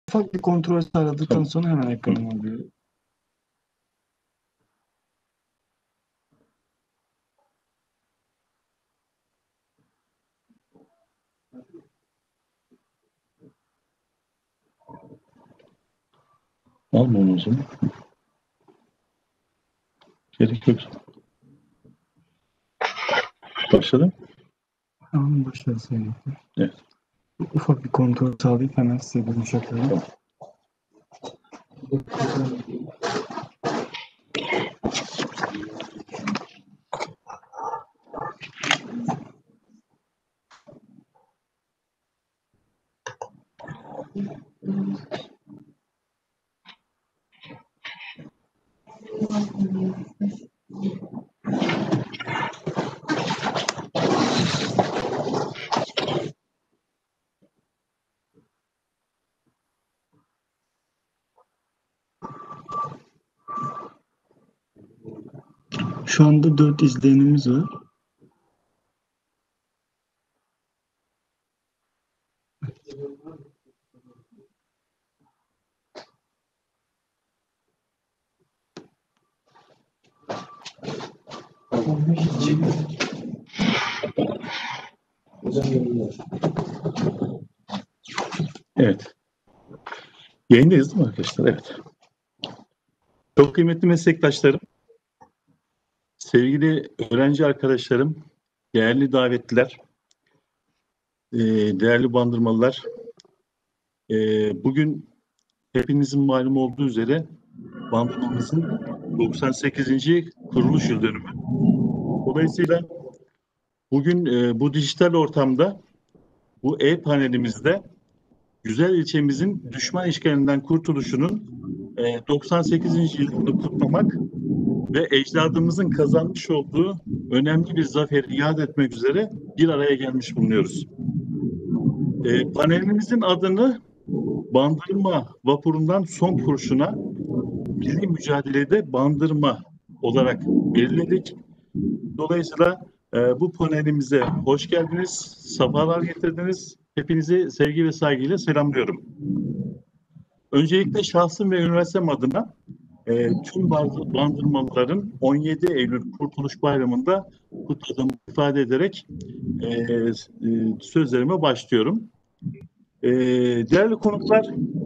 Ufak bir kontrol sağladıktan sonra hemen ekranıma alıyor. Almam o zaman. Gerek yok. Başladım. Tamam, başlasın. Evet. Ufak bir kontrol sağlayıp hemen size dönüş yapıyorum. Tamam. Şu anda 4 izleyenimiz var. Evet. Yayındayız değil mi arkadaşlar? Evet. Çok kıymetli meslektaşlarım, sevgili öğrenci arkadaşlarım, değerli davetliler, değerli bandırmalılar. Bugün hepinizin malum olduğu üzere bandırmamızın 98. kuruluş yıl dönümü. Dolayısıyla bugün bu dijital ortamda, bu e-panelimizde güzel ilçemizin düşman işgalinden kurtuluşunun 98. yılını kutlamak ve ecdadımızın kazanmış olduğu önemli bir zaferi yad etmek üzere bir araya gelmiş bulunuyoruz. Panelimizin adını Bandırma vapurundan son kurşuna milli mücadelede bandırma olarak belirledik. Dolayısıyla bu panelimize hoş geldiniz, sefalar getirdiniz. Hepinizi sevgi ve saygıyla selamlıyorum. Öncelikle şahsım ve üniversitem adına tüm bandırmalıların 17 Eylül Kurtuluş Bayramı'nda kutladığımı ifade ederek sözlerime başlıyorum. Değerli konuklar,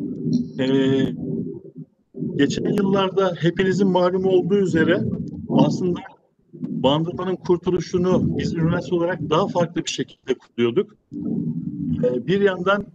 geçen yıllarda hepinizin malumu olduğu üzere aslında Bandırma'nın kurtuluşunu biz üniversite olarak daha farklı bir şekilde kutluyorduk. Bir yandan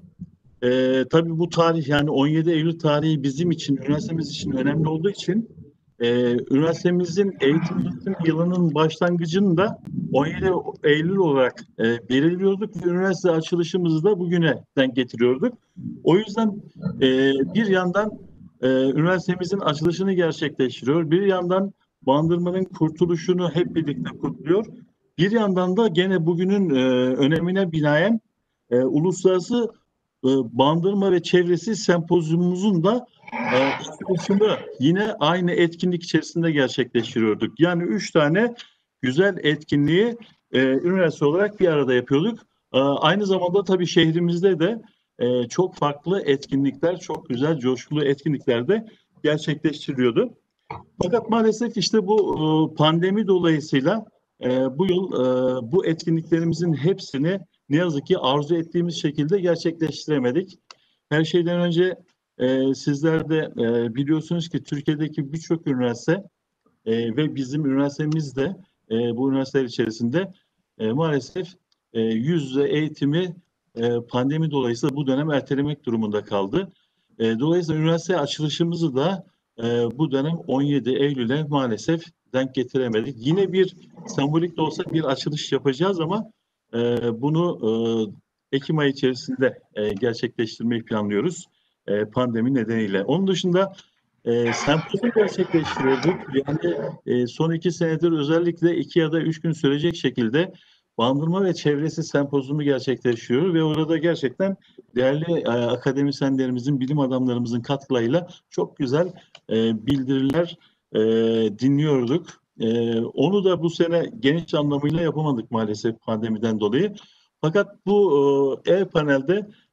tabii bu tarih, yani 17 Eylül tarihi bizim için, üniversitemiz için önemli olduğu için üniversitemizin eğitim öğretim yılının başlangıcını da 17 Eylül olarak belirliyorduk ve üniversite açılışımızı da bugüne denk getiriyorduk. O yüzden bir yandan üniversitemizin açılışını gerçekleştiriyor, bir yandan Bandırma'nın kurtuluşunu hep birlikte kutluyor. Bir yandan da gene bugünün önemine binaen uluslararası Bandırma ve çevresi sempozyumumuzun da açılışını yine aynı etkinlik içerisinde gerçekleştiriyorduk. Yani 3 tane güzel etkinliği üniversite olarak bir arada yapıyorduk. Aynı zamanda tabii şehrimizde de çok farklı etkinlikler, çok güzel, coşkulu etkinlikler de gerçekleştiriyordu. Fakat maalesef işte bu pandemi dolayısıyla bu yıl bu etkinliklerimizin hepsini ne yazık ki arzu ettiğimiz şekilde gerçekleştiremedik. Her şeyden önce sizler de biliyorsunuz ki Türkiye'deki birçok üniversite ve bizim üniversitemiz de bu üniversiteler içerisinde maalesef yüz yüze eğitimi pandemi dolayısıyla bu dönem ertelemek durumunda kaldı. Dolayısıyla üniversite açılışımızı da bu dönem 17 Eylül'e maalesef denk getiremedik. Yine bir sembolik de olsa bir açılış yapacağız ama bunu Ekim ayı içerisinde gerçekleştirmeyi planlıyoruz pandemi nedeniyle. Onun dışında sempozyum gerçekleştiriyorduk. Yani son 2 senedir özellikle 2 ya da 3 gün sürecek şekilde Bandırma ve çevresi sempozyumu gerçekleşiyor ve orada gerçekten değerli akademisyenlerimizin, bilim adamlarımızın katkılarıyla çok güzel bildiriler dinliyorduk. Onu da bu sene geniş anlamıyla yapamadık maalesef pandemiden dolayı. Fakat bu e-panelde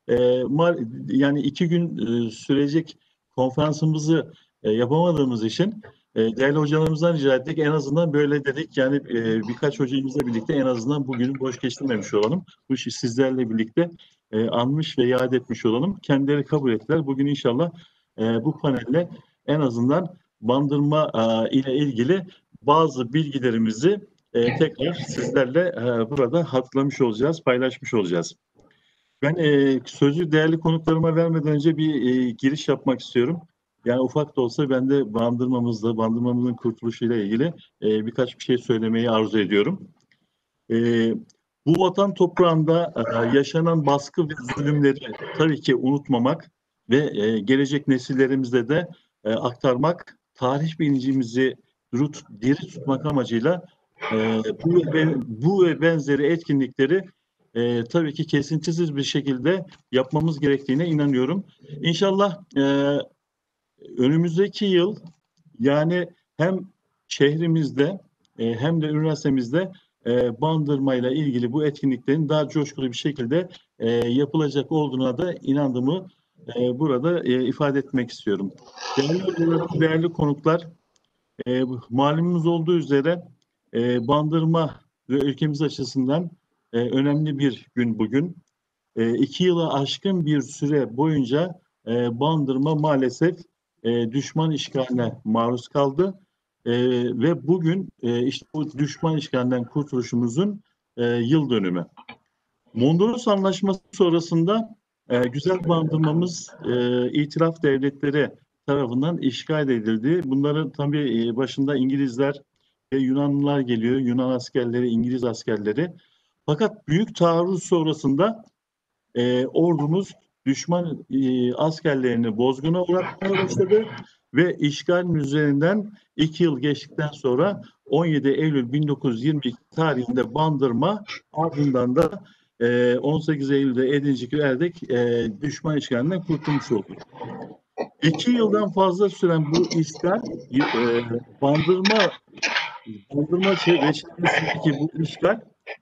Yani 2 gün sürecek konferansımızı yapamadığımız için değerli hocalarımızdan rica ettik. En azından böyle dedik. Yani birkaç hocamızla birlikte en azından bugünü boş geçirmemiş olalım. Bu işi sizlerle birlikte anmış ve yad etmiş olalım. Kendileri kabul ettiler. Bugün inşallah bu panelle en azından bandırma ile ilgili bazı bilgilerimizi tekrar sizlerle burada hatırlamış olacağız, paylaşmış olacağız. Ben sözü değerli konuklarıma vermeden önce bir giriş yapmak istiyorum. Yani ufak da olsa ben de bandırmamızın kurtuluşuyla ilgili birkaç bir şey söylemeyi arzu ediyorum. E, Bu vatan toprağında yaşanan baskı ve zulümleri tabii ki unutmamak ve gelecek nesillerimize de aktarmak, tarih bilincimizi diri tutmak amacıyla bu ve benzeri etkinlikleri tabii ki kesintisiz bir şekilde yapmamız gerektiğine inanıyorum. İnşallah önümüzdeki yıl yani hem şehrimizde hem de üniversitemizde bandırmayla ilgili bu etkinliklerin daha coşkulu bir şekilde yapılacak olduğuna da inandığımı burada ifade etmek istiyorum. Değerli hocalarım, değerli konuklar, malumunuz olduğu üzere bandırma ve ülkemiz açısından önemli bir gün bugün. 2 yılı aşkın bir süre boyunca bandırma maalesef düşman işgaline maruz kaldı. Ve bugün işte bu düşman işgalinden kurtuluşumuzun yıl dönümü. Mondros Anlaşması sonrasında güzel bandırmamız itilaf devletleri tarafından işgal edildi. Bunların tabii başında İngilizler ve Yunanlılar geliyor. Yunan askerleri, İngiliz askerleri. Fakat büyük taarruz sonrasında ordumuz düşman askerlerini bozguna uğratmaya başladı ve işgalin üzerinden 2 yıl geçtikten sonra 17 Eylül 1922 tarihinde Bandırma, ardından da 18 Eylül'de Edincik'e erdik, düşman işgalinden kurtulmuş olduk. 2 yıldan fazla süren bu işgal Bandırma ve çevresindeki bu işgal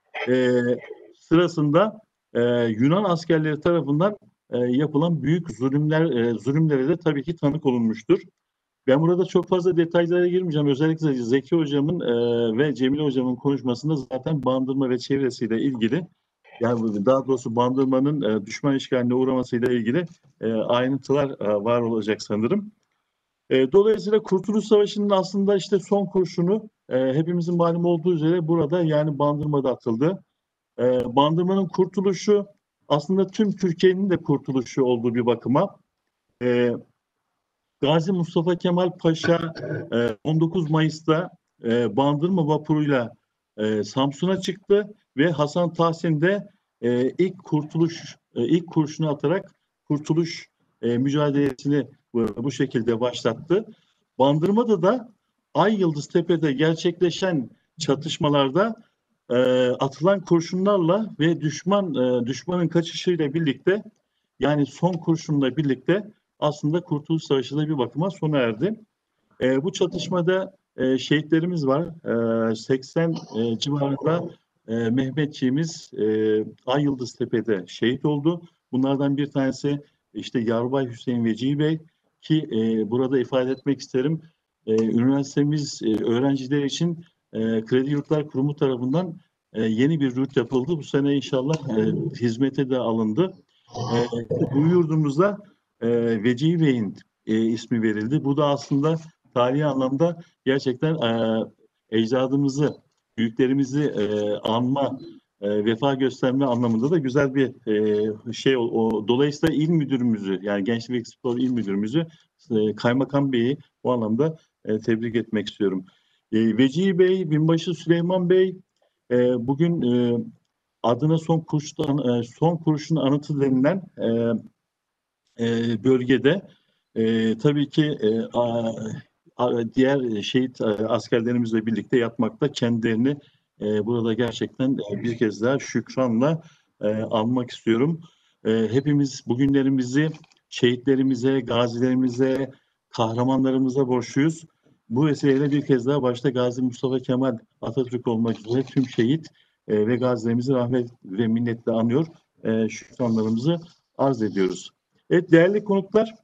sırasında Yunan askerleri tarafından yapılan büyük zulümlere de tabii ki tanık olunmuştur. Ben burada çok fazla detaylara girmeyeceğim. Özellikle Zeki Hocam'ın ve Cemile Hocam'ın konuşmasında zaten Bandırma ve çevresiyle ilgili, yani daha doğrusu Bandırma'nın düşman işgaline uğramasıyla ilgili ayrıntılar var olacak sanırım. Dolayısıyla Kurtuluş Savaşı'nın aslında işte son kurşunu hepimizin malum olduğu üzere burada, yani Bandırma'da atıldı. Bandırma'nın kurtuluşu aslında tüm Türkiye'nin de kurtuluşu olduğu bir bakıma. Gazi Mustafa Kemal Paşa 19 Mayıs'ta Bandırma vapuruyla Samsun'a çıktı ve Hasan Tahsin de ilk kurşunu atarak kurtuluş mücadelesini bu şekilde başlattı. Bandırma'da da Ay Yıldız Tepe'de gerçekleşen çatışmalarda atılan kurşunlarla ve düşmanın kaçışıyla birlikte, yani son kurşunla birlikte aslında Kurtuluş Savaşı da bir bakıma sona erdi. Bu çatışmada şehitlerimiz var. 80 civarında Mehmetçiğimiz Ay Yıldız Tepe'de şehit oldu. Bunlardan bir tanesi işte Yarbay Hüseyin Vecihi Bey ki burada ifade etmek isterim. Üniversitemiz öğrenciler için Kredi Yurtlar Kurumu tarafından yeni bir yurt yapıldı. Bu sene inşallah hizmete de alındı. Bu yurdumuzda Vecihi Bey'in ismi verildi. Bu da aslında tarihi anlamda gerçekten ecdadımızı, büyüklerimizi anma, vefa gösterme anlamında da güzel bir şey. Dolayısıyla il müdürümüzü, yani Gençlik ve Spor İl Müdürümüzü, Kaymakam Bey'i bu anlamda tebrik etmek istiyorum. Vecihi Bey, Binbaşı Süleyman Bey, bugün adına son kurşun anıtı denilen bölgede tabii ki diğer şehit askerlerimizle birlikte yatmakta, kendilerini burada gerçekten bir kez daha şükranla anmak istiyorum. Hepimiz bugünlerimizi şehitlerimize, gazilerimize, kahramanlarımıza borçluyuz. Bu vesileyle bir kez daha başta Gazi Mustafa Kemal Atatürk olmak üzere tüm şehit ve gazilerimizi rahmet ve minnetle anıyor. Şükranlarımızı arz ediyoruz. Evet değerli konuklar,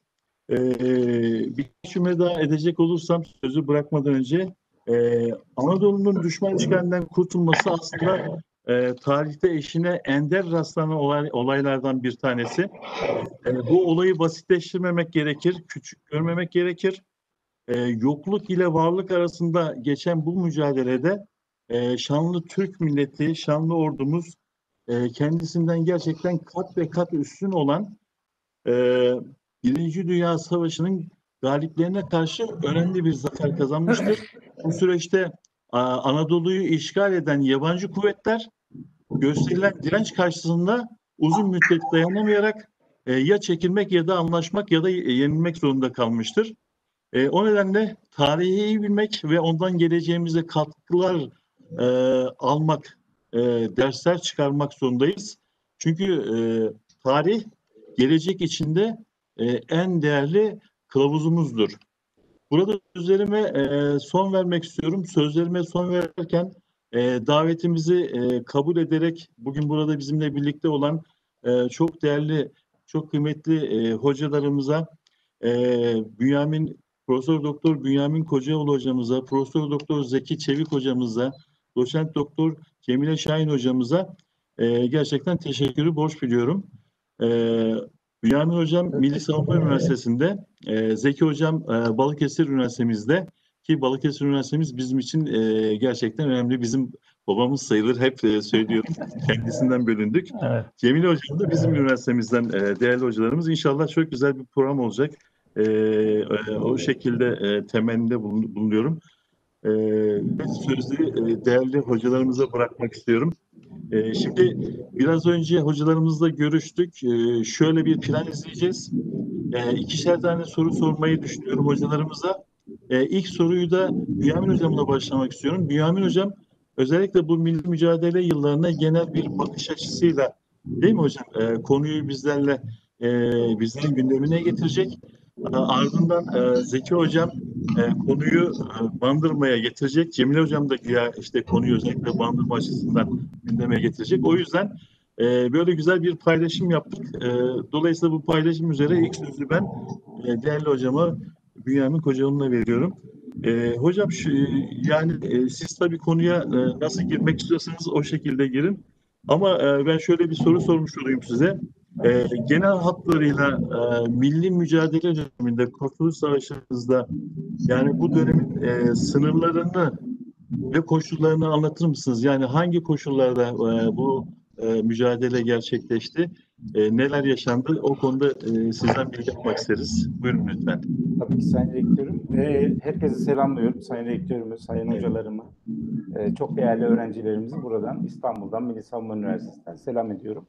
bir cümle daha edecek olursam sözü bırakmadan önce Anadolu'nun düşman işgalinden kurtulması aslında tarihte eşine ender rastlanan olaylardan bir tanesi. Bu olayı basitleştirmemek gerekir, küçük görmemek gerekir. Yokluk ile varlık arasında geçen bu mücadelede şanlı Türk milleti, şanlı ordumuz kendisinden gerçekten kat ve kat üstün olan e, Birinci Dünya Savaşı'nın galiplerine karşı önemli bir zafer kazanmıştır. Bu süreçte Anadolu'yu işgal eden yabancı kuvvetler gösterilen direnç karşısında uzun müddet dayanamayarak ya çekilmek ya da anlaşmak ya da yenilmek zorunda kalmıştır. O nedenle tarihi iyi bilmek ve ondan geleceğimize katkılar e, almak, dersler çıkarmak zorundayız. Çünkü tarih gelecek içinde en değerli kılavuzumuzdur. Burada sözlerime son vermek istiyorum. Sözlerime son verirken davetimizi kabul ederek bugün burada bizimle birlikte olan çok değerli, çok kıymetli hocalarımıza, e, Profesör Doktor Bünyamin Kocaoğlu hocamıza, Profesör Doktor Zeki Çevik hocamıza, Doçent Doktor Cemile Şahin hocamıza gerçekten teşekkürü borç biliyorum. E, Bünyamin hocam Milli Savunma Üniversitesi'nde, Zeki hocam Balıkesir Üniversitemizde, ki Balıkesir Üniversitemiz bizim için gerçekten önemli. Bizim babamız sayılır. Hep söylüyorum. Kendisinden bölündük. Evet. Cemile hocam da bizim üniversitemizden değerli hocalarımız. İnşallah çok güzel bir program olacak. O şekilde temennide bulunuyorum. Sözü değerli hocalarımıza bırakmak istiyorum. Şimdi biraz önce hocalarımızla görüştük. Şöyle bir plan izleyeceğiz. İkişer tane soru sormayı düşünüyorum hocalarımıza. İlk soruyu da Bünyamin hocamla başlamak istiyorum. Bünyamin hocam özellikle bu milli mücadele yıllarına genel bir bakış açısıyla, değil mi hocam? Konuyu bizlerin gündemine getirecek. Ardından Zeki hocam konuyu Bandırma'ya getirecek. Cemile hocam da güya işte konuyu özellikle Bandırma açısından gündeme getirecek. O yüzden böyle güzel bir paylaşım yaptık. Dolayısıyla bu paylaşım üzere ilk sözü ben değerli hocama Bünyamin Kocaoğlu'na veriyorum. Hocam siz tabii konuya nasıl girmek istiyorsanız o şekilde girin. Ama ben şöyle bir soru sormuş olayım size. Genel hatlarıyla milli mücadele döneminde, Kurtuluş Savaşı'nızda yani bu dönemin sınırlarını ve koşullarını anlatır mısınız? Yani hangi koşullarda bu mücadele gerçekleşti? Neler yaşandı? O konuda sizden bilgi almak isteriz. Buyurun lütfen. Tabii ki Sayın Rektörüm. Herkese selamlıyorum. Sayın Rektörümü, Sayın Hocalarımı, çok değerli öğrencilerimizi buradan İstanbul'dan Milli Savunma Üniversitesi'nden selam ediyorum.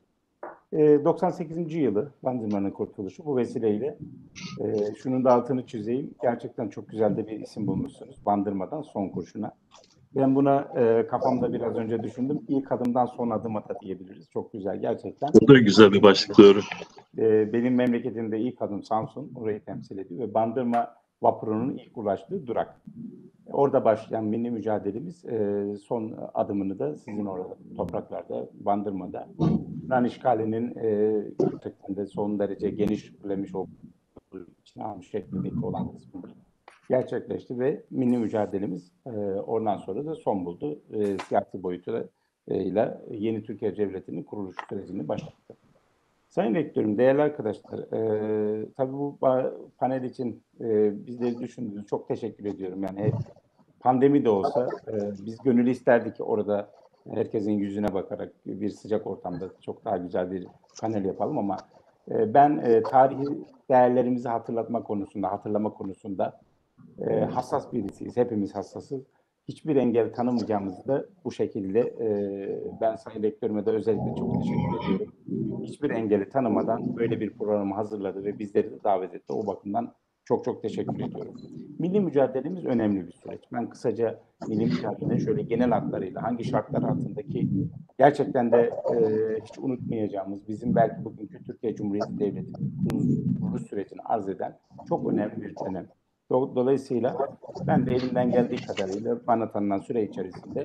98. yılı Bandırma'nın kurtuluşu. Bu vesileyle şunun da altını çizeyim. Gerçekten çok güzel de bir isim bulmuşsunuz. Bandırma'dan son kurşuna. Ben buna kafamda biraz önce düşündüm. İlk adımdan son adıma da diyebiliriz. Çok güzel gerçekten. O da güzel bir başlık, doğru. Benim memleketimde ilk adım Samsun. Orayı temsil ediyor ve Bandırma vapurunun ilk ulaştığı durak. Orada başlayan milli mücadelemiz son adımını da sizin orada topraklarda, Bandırma'da Yunan işgalinin gerçekten de son derece genişlemiş olduğu için almış şeklindeki olan kısmı gerçekleşti ve milli mücadelemiz oradan sonra da son buldu. Siyasi boyutuyla yeni Türkiye Devleti'nin kuruluş sürecini başlattı. Sayın Rektörüm, değerli arkadaşlar, tabii bu panel için bizleri düşündüğünüz çok teşekkür ediyorum. Yani pandemi de olsa biz gönül isterdik ki orada herkesin yüzüne bakarak bir sıcak ortamda çok daha güzel bir panel yapalım ama ben tarihi değerlerimizi hatırlama konusunda hassas birisiyiz. Hepimiz hassasız. Hiçbir engel tanımayacağımızı da bu şekilde ben Sayın Rektörüme de özellikle çok teşekkür ediyorum. Hiçbir engeli tanımadan böyle bir programı hazırladı ve bizleri de davet etti. O bakımdan çok çok teşekkür ediyorum. Milli mücadelemiz önemli bir süreç. Ben kısaca milli mücadelenin şöyle genel hatlarıyla hangi şartlar altındaki gerçekten de hiç unutmayacağımız bizim belki bugünkü Türkiye Cumhuriyeti Devleti'nin kuruluş sürecini arz eden çok önemli bir dönem. Dolayısıyla ben de elimden geldiği kadarıyla bana tanınan süre içerisinde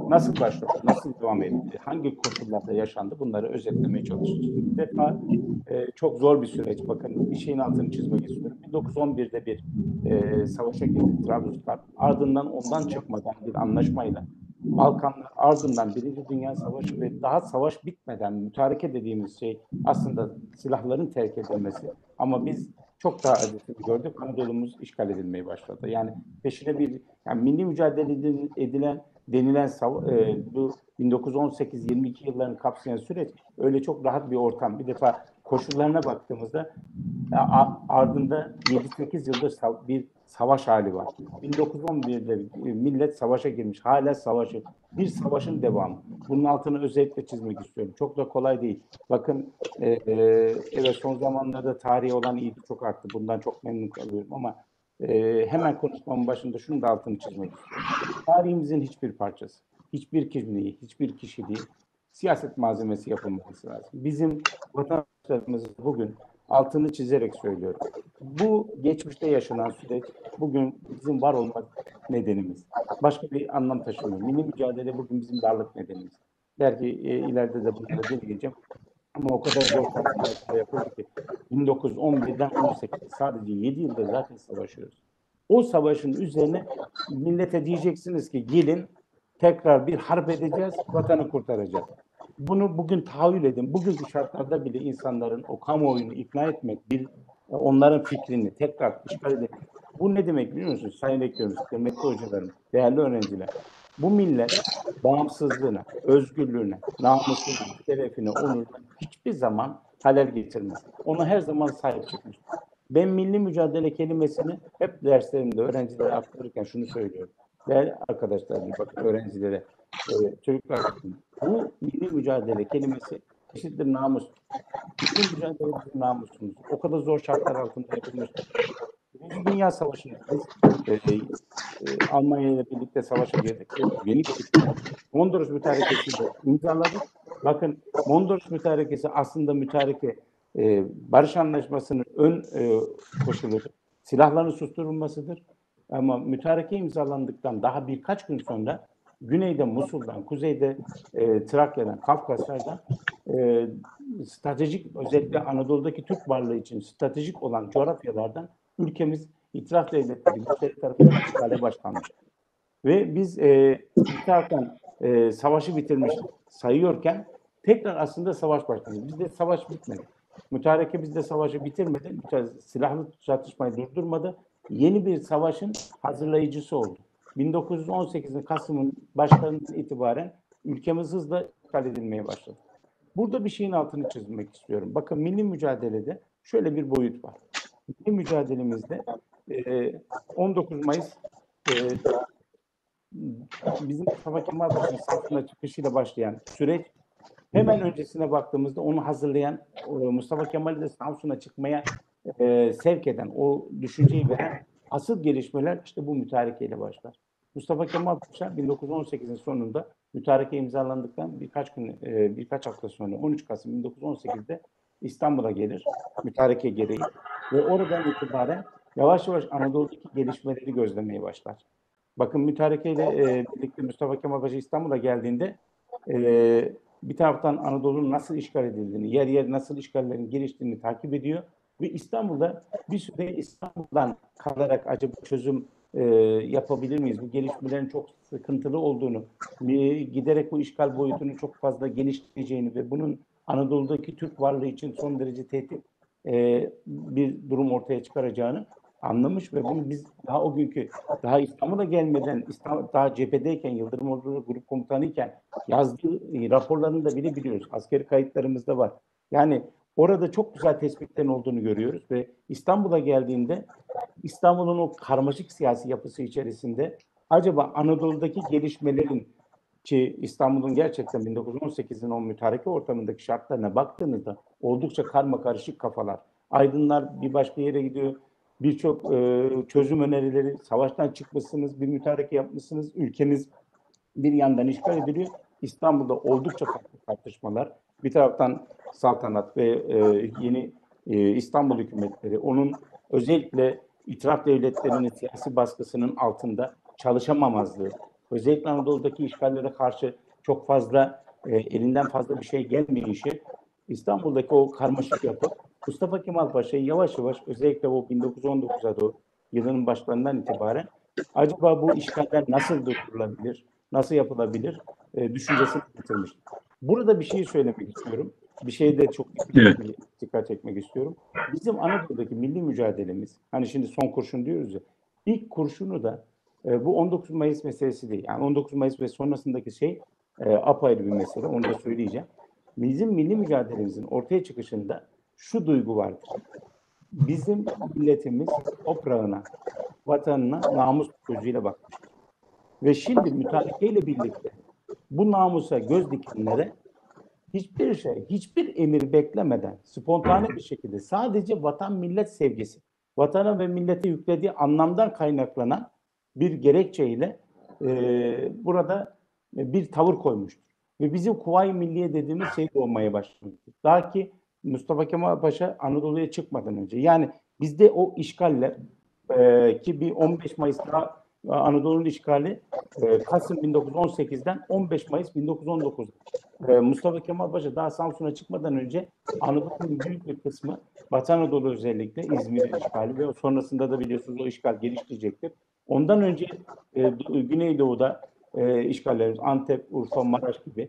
nasıl başladı, nasıl devam etti, hangi koşullarda yaşandı, bunları özetlemeye çalışıyoruz. Bir defa çok zor bir süreç. Bakın bir şeyin altını çizmek istiyorum. 1911'de bir savaşa girdi Trablusgarp. Ardından ondan çıkmadan bir anlaşmayla Balkanlar, ardından Birinci Dünya Savaşı ve daha savaş bitmeden mütareke dediğimiz şey aslında silahların terk edilmesi. Ama biz çok daha acısını gördük. Anadolu'muz işgal edilmeye başladı. Yani peşine bir milli mücadele edilen denilen bu 1918-22 yıllarını kapsayan süreç öyle çok rahat bir ortam. Bir defa koşullarına baktığımızda ardında 7-8 yıldır bir savaş hali var. 1911'de millet savaşa girmiş. Hala savaşı. Bir savaşın devamı. Bunun altını özellikle çizmek istiyorum. Çok da kolay değil. Bakın evet son zamanlarda tarihi olan ilgi çok arttı. Bundan çok memnun kalıyorum ama hemen konuşmamın başında şunun da altını çizmek istiyorum. Tarihimizin hiçbir parçası, hiçbir kimliği, hiçbir kişiliği siyaset malzemesi yapılması lazım. Bizim vatandaşlarımız bugün altını çizerek söylüyorum. Bu geçmişte yaşanan süreç bugün bizim var olmak nedenimiz. Başka bir anlam taşımıyor. Milli mücadele bugün bizim varlık nedenimiz. Belki ileride de bunları deneyeceğim. Ama o kadar zor çalışmalar yapıldı ki 1911'den 18 sadece 7 yılda zaten savaşıyoruz. O savaşın üzerine millete diyeceksiniz ki gelin tekrar bir harp edeceğiz, vatanı kurtaracağız. Bunu bugün tahayyül edin. Bugünkü şartlarda bile insanların o kamuoyunu ikna etmek, onların fikrini tekrar işgal edin. Bu ne demek biliyor musunuz? Sayın Rektörümüz, kıymetli hocalarım, değerli öğrenciler. Bu millet bağımsızlığına, özgürlüğüne, namusuna, şerefine, onuruna hiçbir zaman halel getirmez. Ona her zaman sahip çıkmış. Ben milli mücadele kelimesini hep derslerimde öğrencilere aktarırken şunu söylüyorum. Değerli arkadaşlarım, bakın öğrencilere, çocuklar, bu milli mücadele kelimesi eşittir namus. Milli mücadele bizim namusumuz. O kadar zor şartlar altında yapılmış. Birinci Dünya Savaşı'nda biz Almanya ile birlikte savaşa girdik. Yeni bir Mondros Mütarekesi'nde imzaladık. Bakın Mondros Mütarekesi aslında mütareke barış anlaşmasının ön koşuludur. Silahların susturulmasıdır. Ama mütareke imzalandıktan daha birkaç gün sonra güneyde Musul'dan, kuzeyde Trakya'dan, Kafkaslar'dan stratejik, özellikle Anadolu'daki Türk varlığı için stratejik olan coğrafyalardan ülkemiz itiraf devletleri güçleri tarafından işgale başlanmış. Ve biz bir taraftan savaşı bitirmiş sayıyorken tekrar aslında savaş başladı. Bizde savaş bitmedi. Mütareke bizde savaşı bitirmedi. Silahlı çatışmayı durdurmadı. Yeni bir savaşın hazırlayıcısı oldu. 1918'in Kasım'ın başlarından itibaren ülkemiz hızla işgal edilmeye başladı. Burada bir şeyin altını çizmek istiyorum. Bakın milli mücadelede şöyle bir boyut var. Milli mücadelemizde 19 Mayıs bizim Mustafa Kemal Paşa'nın Samsun'a çıkışıyla başlayan süreç, hemen öncesine baktığımızda onu hazırlayan, Mustafa Kemal'i de Samsun'a çıkmaya sevk eden, o düşünceyi veren asıl gelişmeler işte bu mütarekeyle başlar. Mustafa Kemal Paşa 1918'in sonunda mütareke imzalandıktan birkaç hafta sonra 13 Kasım 1918'de İstanbul'a gelir, mütareke gereği ve oradan itibaren yavaş yavaş Anadolu'daki gelişmeleri gözlemeye başlar. Bakın mütarekeyle birlikte Mustafa Kemal Paşa İstanbul'a geldiğinde bir taraftan Anadolu'nun nasıl işgal edildiğini, yer yer nasıl işgallerin geliştiğini takip ediyor ve İstanbul'da bir süre İstanbul'dan kalarak acaba çözüm yapabilir miyiz? Bu gelişmelerin çok sıkıntılı olduğunu, giderek bu işgal boyutunun çok fazla genişleyeceğini ve bunun Anadolu'daki Türk varlığı için son derece tehdit bir durum ortaya çıkaracağını anlamış ve bunu biz daha İstanbul'a gelmeden, daha cephedeyken, Yıldırım Ordu Grup Komutanıyken yazdığı raporlarını da bile biliyoruz. Askeri kayıtlarımızda var. Yani orada çok güzel tespitlerin olduğunu görüyoruz ve İstanbul'a geldiğinde İstanbul'un o karmaşık siyasi yapısı içerisinde acaba Anadolu'daki gelişmelerin ki İstanbul'un gerçekten 1918'in o mütareke ortamındaki şartlarına baktığınızda oldukça karmakarışık kafalar. Aydınlar bir başka yere gidiyor. Birçok çözüm önerileri, savaştan çıkmışsınız, bir mütareke yapmışsınız, ülkeniz bir yandan işgal ediliyor. İstanbul'da oldukça farklı tartışmalar. Bir taraftan saltanat ve yeni İstanbul hükümetleri, onun özellikle itiraf devletlerinin siyasi baskısının altında çalışamamazlığı, özellikle Anadolu'daki işgallere karşı çok fazla elinden fazla bir şey gelmeyişi, İstanbul'daki o karmaşık yapı Mustafa Kemal Paşa'yı yavaş yavaş özellikle o 1919'a doğru yılının başlarından itibaren acaba bu işgaller nasıl durdurulabilir, nasıl yapılabilir düşüncesini getirmiş. Burada bir şey söylemek istiyorum. Bir şey de çok dikkat çekmek istiyorum. Bizim Anadolu'daki milli mücadelemiz, hani şimdi son kurşun diyoruz ya, ilk kurşunu da bu 19 Mayıs meselesi değil. Yani 19 Mayıs ve sonrasındaki şey apayrı bir mesele, onu da söyleyeceğim. Bizim milli mücadelemizin ortaya çıkışında şu duygu vardır. Bizim milletimiz toprağına, vatanına namus gözüyle bakmıştır. Ve şimdi mütarekeyle birlikte bu namusa göz dikenlere hiçbir şey, hiçbir emir beklemeden spontane bir şekilde sadece vatan millet sevgisi, vatana ve millete yüklediği anlamdan kaynaklanan bir gerekçeyle burada bir tavır koymuştur. Ve bizim Kuvayi Milliye dediğimiz şey olmaya başlamıştır. Daha ki Mustafa Kemal Paşa Anadolu'ya çıkmadan önce. Yani bizde o işgaller ki bir 15 Mayıs'ta Anadolu'nun işgali Kasım 1918'den 15 Mayıs 1919. Mustafa Kemal Paşa daha Samsun'a çıkmadan önce Anadolu'nun büyük bir kısmı Batı Anadolu özellikle İzmir işgali ve sonrasında da biliyorsunuz o işgal geliştirecektir. Ondan önce Güneydoğu'da işgallerimiz Antep, Urfa, Maraş gibi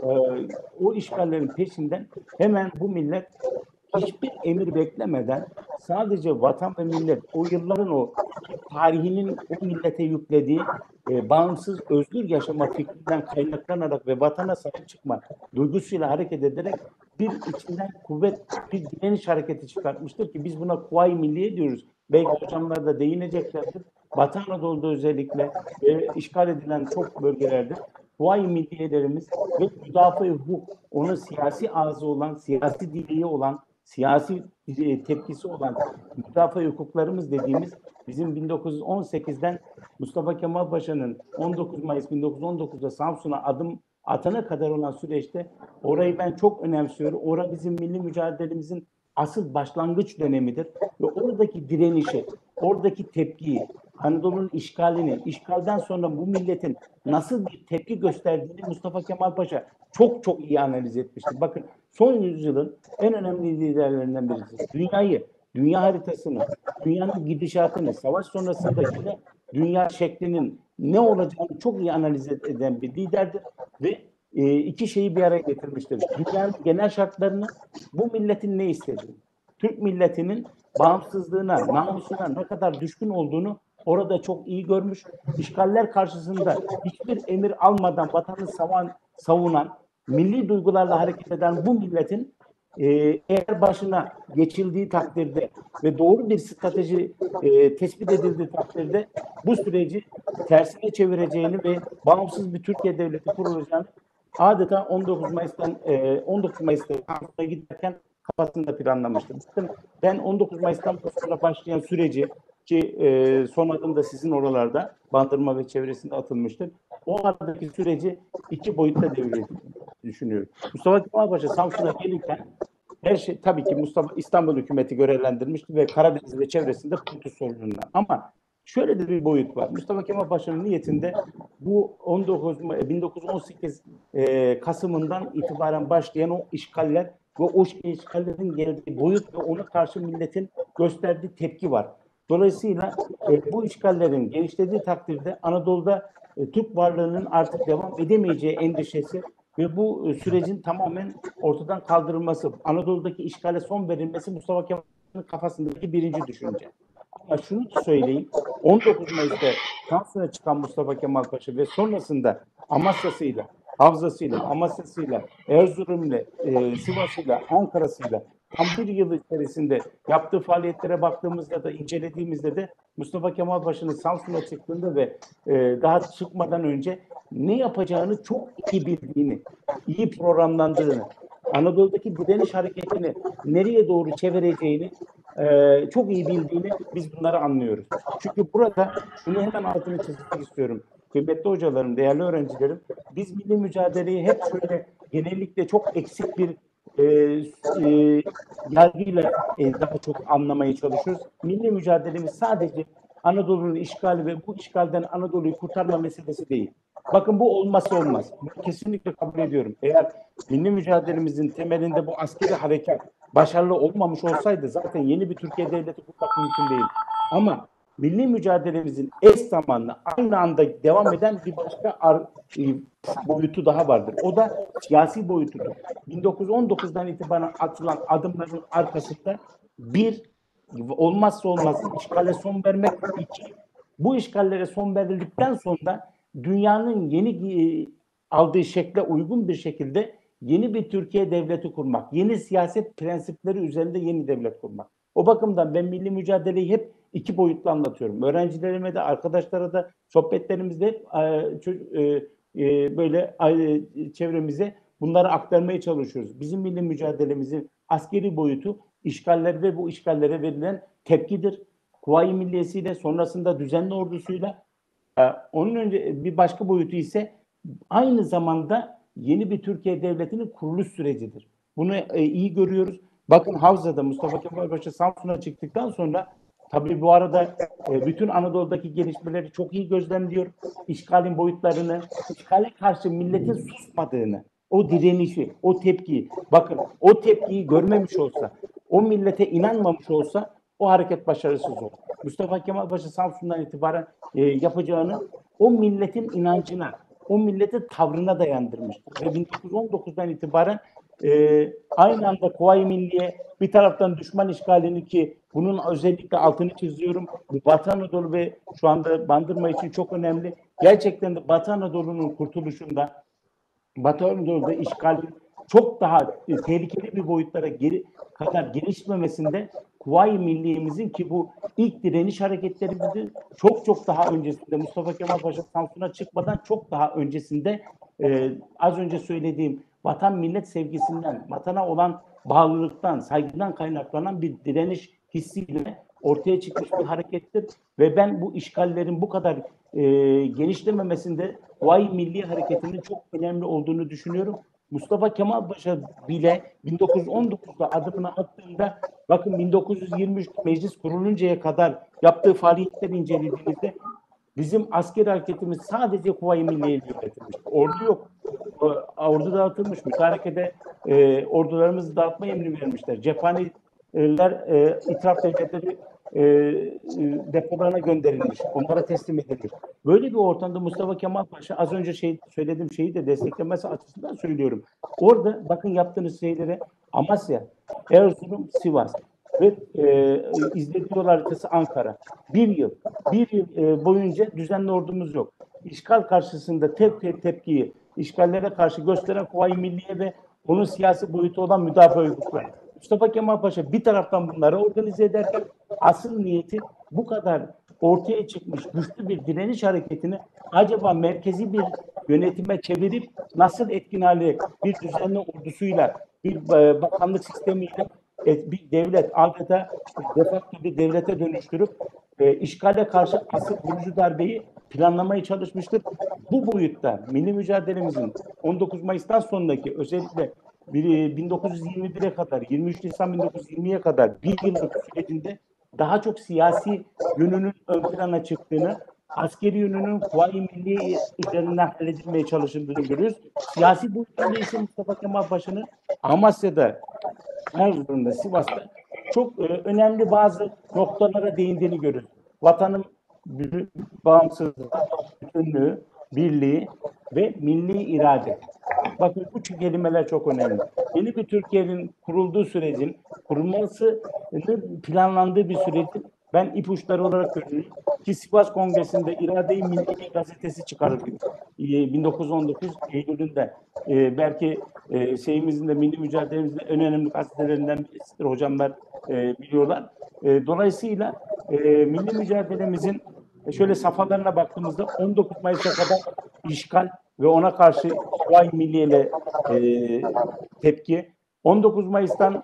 o işgallerin peşinden hemen bu millet hiçbir emir beklemeden sadece vatan ve millet o yılların o tarihinin o millete yüklediği bağımsız özgür yaşama fikrinden kaynaklanarak ve vatana sahip çıkma duygusuyla hareket ederek bir içinden kuvvet, bir direniş hareketi çıkartmıştır ki biz buna Kuvayi Milliye diyoruz. Belki hocamlar da değineceklerdir. Batı Anadolu'da özellikle işgal edilen çok bölgelerde Kuvayi Milliyelerimiz ve müdafaa-i hukuk, onun siyasi ağzı olan, siyasi diliği olan, siyasi tepkisi olan müdafaa-i hukuklarımız dediğimiz bizim 1918'den Mustafa Kemal Paşa'nın 19 Mayıs 1919'da Samsun'a adım atana kadar olan süreçte orayı ben çok önemsiyorum. Orası bizim milli mücadelemizin asıl başlangıç dönemidir. Ve oradaki direnişi, oradaki tepkiyi, Anadolu'nun işgalini, işgalden sonra bu milletin nasıl bir tepki gösterdiğini Mustafa Kemal Paşa çok çok iyi analiz etmiştir. Bakın son yüzyılın en önemli liderlerinden birisi. Dünya haritasını, dünyanın gidişatını, savaş sonrasında yine dünya şeklinin ne olacağını çok iyi analiz eden bir liderdir ve iki şeyi bir araya getirmiştir. Dünyanın genel şartlarını, bu milletin ne istediğini, Türk milletinin bağımsızlığına, namusuna ne kadar düşkün olduğunu orada çok iyi görmüş. İşgaller karşısında hiçbir emir almadan vatanı savunan, milli duygularla hareket eden bu milletin eğer başına geçildiği takdirde ve doğru bir strateji tespit edildiği takdirde bu süreci tersine çevireceğini ve bağımsız bir Türkiye devleti kurulacağını adeta 19 Mayıs'ta Samsun'a giderken kafasında planlamıştım. Ben 19 Mayıs'tan sonra başlayan süreci ki son adım da sizin oralarda Bandırma ve çevresinde atılmıştır. O aradaki süreci iki boyutta devrediğini düşünüyorum. Mustafa Kemal Paşa Samsun'a gelirken her şey tabii ki İstanbul hükümeti görevlendirmişti ve Karadeniz ve çevresinde kurtuluş sorunundan. Ama şöyle de bir boyut var. Mustafa Kemal Paşa'nın niyetinde bu 1918 Kasım'ından itibaren başlayan o işgaller ve o işgallerin geldiği boyut ve ona karşı milletin gösterdiği tepki var. Dolayısıyla bu işgallerin genişlediği takdirde Anadolu'da Türk varlığının artık devam edemeyeceği endişesi ve bu sürecin tamamen ortadan kaldırılması, Anadolu'daki işgale son verilmesi Mustafa Kemal'in kafasındaki birinci düşünce. Ama şunu da söyleyeyim, 19 Mayıs'ta Samsun'a çıkan Mustafa Kemal Paşa ve sonrasında Amasya'sıyla, Havza'sıyla, Amasya'sıyla, Erzurum'la, Sivas'ıyla, Ankara'sıyla tam bir yıl içerisinde yaptığı faaliyetlere baktığımızda da incelediğimizde de Mustafa Kemal Paşa'nın Samsun'a çıktığında ve daha çıkmadan önce ne yapacağını çok iyi bildiğini, iyi programlandığını, Anadolu'daki direniş hareketini nereye doğru çevireceğini çok iyi bildiğini biz bunları anlıyoruz. Çünkü burada şunu hemen altını çizmek istiyorum. Kıymetli hocalarım, değerli öğrencilerim, biz milli mücadeleyi hep şöyle genellikle çok eksik bir yargıyla daha çok anlamaya çalışıyoruz. Milli mücadelemiz sadece Anadolu'nun işgali ve bu işgalden Anadolu'yu kurtarma meselesi değil. Bakın bu olmazsa olmaz. Bunu kesinlikle kabul ediyorum. Eğer milli mücadelemizin temelinde bu askeri harekat başarılı olmamış olsaydı zaten yeni bir Türkiye devleti kurmak mümkün değil. Ama milli mücadelemizin eş zamanlı aynı anda devam eden bir başka boyutu daha vardır. O da siyasi boyutudur. 1919'dan itibaren atılan adımların arkasında bir olmazsa olmaz işgale son vermek, iki bu işgallere son verildikten sonra dünyanın yeni aldığı şekle uygun bir şekilde yeni bir Türkiye devleti kurmak, yeni siyaset prensipleri üzerinde yeni devlet kurmak. O bakımdan ben milli mücadeleyi hep iki boyutlu anlatıyorum. Öğrencilerime de, arkadaşlara da sohbetlerimizde hep böyle çevremize bunları aktarmaya çalışıyoruz. Bizim milli mücadelemizin askeri boyutu işgaller ve bu işgallere verilen tepkidir. Kuvayi Milliyesi'yle, sonrasında düzenli ordusuyla. Onun önce bir başka boyutu ise aynı zamanda yeni bir Türkiye devletinin kuruluş sürecidir. Bunu iyi görüyoruz. Bakın Havza'da Mustafa Kemal Paşa Samsun'a çıktıktan sonra tabii bu arada bütün Anadolu'daki gelişmeleri çok iyi gözlemliyor. İşgalin boyutlarını, işgale karşı milletin susmadığını, o direnişi, o tepkiyi, bakın o tepkiyi görmemiş olsa, o millete inanmamış olsa o hareket başarısız olur. Mustafa Kemal Paşa Samsun'dan itibaren yapacağını o milletin inancına, o milletin tavrına dayandırmıştır. Ve 1919'dan itibaren aynı anda Kuvayi Milliye bir taraftan düşman işgalini, ki bunun özellikle altını çiziyorum, Batı Anadolu ve şu anda Bandırma için çok önemli. Gerçekten de Batı Anadolu'nun kurtuluşunda, Batı Anadolu'da işgalin çok daha tehlikeli bir boyutlara kadar gelişmemesinde Kuvayi Milliye'mizin, ki bu ilk direniş hareketlerimizin çok daha öncesinde, Mustafa Kemal Paşa Samsun'a çıkmadan çok daha öncesinde az önce söylediğim vatan millet sevgisinden, vatana olan bağlılıktan, saygıdan kaynaklanan bir direniş hissiyle ortaya çıkmış bir harekettir. Ve ben bu işgallerin bu kadar genişlememesinde Kuvayi Milliye Hareketi'nin çok önemli olduğunu düşünüyorum. Mustafa Kemal Paşa bile 1919'da adımını attığında, bakın 1923 meclis kuruluncaya kadar yaptığı faaliyetleri incelediğimizde bizim asker hareketimiz sadece Kuvayi Milliye'ye yönetilmiş. Ordu yok. Ordu dağıtılmış. Mütarekede ordularımızı dağıtma emri vermişler. Cephaneler itiraf devletleri depolarına gönderilmiş. Onlara teslim edilmiş. Böyle bir ortamda Mustafa Kemal Paşa, az önce söylediğim şeyi de desteklemesi açısından söylüyorum. Orada bakın yaptığınız şeylere Amasya, Erzurum, Sivas ve izlediği haritası Ankara. Bir yıl boyunca düzenli ordumuz yok. İşgal karşısında tepkiyi işgallere karşı gösteren Kuvayi Milliye ve onun siyasi boyutu olan müdafaa örgütleri. Mustafa Kemal Paşa bir taraftan bunları organize ederken asıl niyeti bu kadar ortaya çıkmış güçlü bir direniş hareketini acaba merkezi bir yönetime çevirip nasıl etkin hale bir düzenli ordusuyla, bir bakanlık sistemiyle bir devlet, adeta defakto bir devlete dönüştürüp işgale karşı asıl vurucu darbeyi planlamaya çalışmıştır. Bu boyutta milli mücadelemizin 19 Mayıs'tan sonraki özellikle 1921'e kadar, 23 Nisan 1920'ye kadar bir yıllık sürecinde daha çok siyasi yönünün ön plana çıktığını, askeri yönünün Kuvayi Milliye üzerinden halledilmeye çalışıldığını görüyoruz. Siyasi boyutunda ise Mustafa Kemal Paşa'nın Amasya'da, Erzurum'da, Sivas'ta çok önemli bazı noktalara değindiğini görüyoruz. Vatanın bağımsızlığı, bütünlüğü, birliği ve milli irade. Bakın bu kelimeler çok önemli. Yeni bir Türkiye'nin kurulduğu sürecin, kurulması planlandığı bir sürecin ben ipuçları olarak görüyorum. Ki Sivas Kongresi'nde İrade-i Milli gazetesi çıkarıldı. 1919 Eylül'ünde. Belki şeyimizin de, milli mücadelemizin de en önemli gazetelerinden birisidir. Hocamlar biliyorlar. Dolayısıyla milli mücadelemizin şöyle safhalarına baktığımızda 19 Mayıs'a kadar işgal ve ona karşı Kuvayi Milliye'yle tepki. 19 Mayıs'tan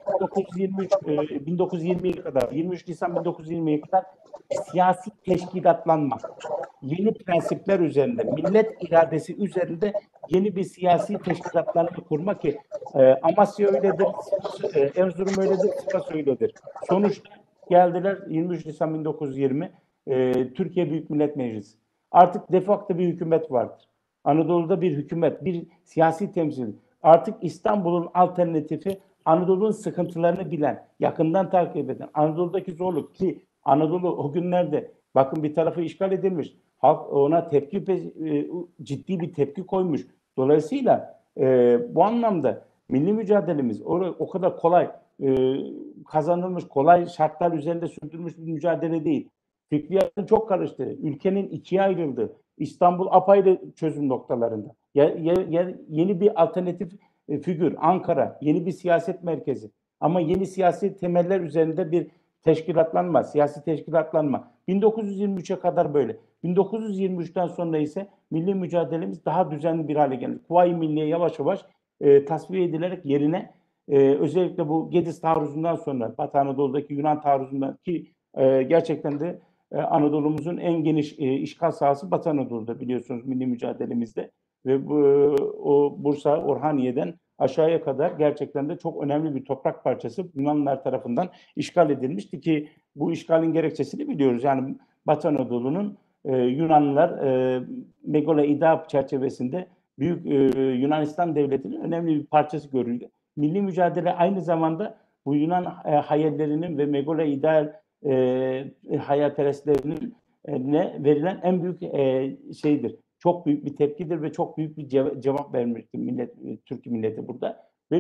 1920'ye kadar, 23 Nisan 1920'ye kadar siyasi teşkilatlanma, yeni prensipler üzerinde, millet iradesi üzerinde yeni bir siyasi teşkilatlanma kurmak, ki Amasya öyledir, Erzurum öyledir, Sivas öyledir. Sonuçta geldiler 23 Nisan 1920, Türkiye Büyük Millet Meclisi. Artık de facto bir hükümet vardır. Anadolu'da bir hükümet, bir siyasi temsil. Artık İstanbul'un alternatifi Anadolu'nun sıkıntılarını bilen, yakından takip eden, Anadolu'daki zorluk ki Anadolu o günlerde bakın bir tarafı işgal edilmiş. Halk ona ciddi bir tepki koymuş. Dolayısıyla bu anlamda milli mücadelemiz o kadar kolay kazanılmış, kolay şartlar üzerinde sürdürülmüş bir mücadele değil. Fikriyatın çok karıştı. Ülkenin ikiye ayrıldı. İstanbul apayrı çözüm noktalarında. Yeni bir alternatif figür, Ankara, yeni bir siyaset merkezi. Ama yeni siyasi temeller üzerinde bir teşkilatlanma, siyasi teşkilatlanma. 1923'e kadar böyle. 1923'ten sonra ise milli mücadelemiz daha düzenli bir hale geldi. Kuvayi Milliye yavaş yavaş tasfiye edilerek yerine özellikle bu Gediz taarruzundan sonra Batı Anadolu'daki Yunan taarruzundan ki gerçekten de Anadolu'muzun en geniş işgal sahası Batı Anadolu'da biliyorsunuz milli mücadelemizde ve o Bursa, Orhaniye'den aşağıya kadar gerçekten de çok önemli bir toprak parçası Yunanlılar tarafından işgal edilmişti ki bu işgalin gerekçesini biliyoruz. Yani Batı Anadolu'nun Yunanlılar Megalo İdab çerçevesinde Büyük Yunanistan Devleti'nin önemli bir parçası görüldü. Milli mücadele aynı zamanda bu Yunan hayallerinin ve Megalo İdab hayalperestlerinin verilen en büyük şeydir. Çok büyük bir tepkidir ve çok büyük bir cevap vermişti Türk milleti burada. Ve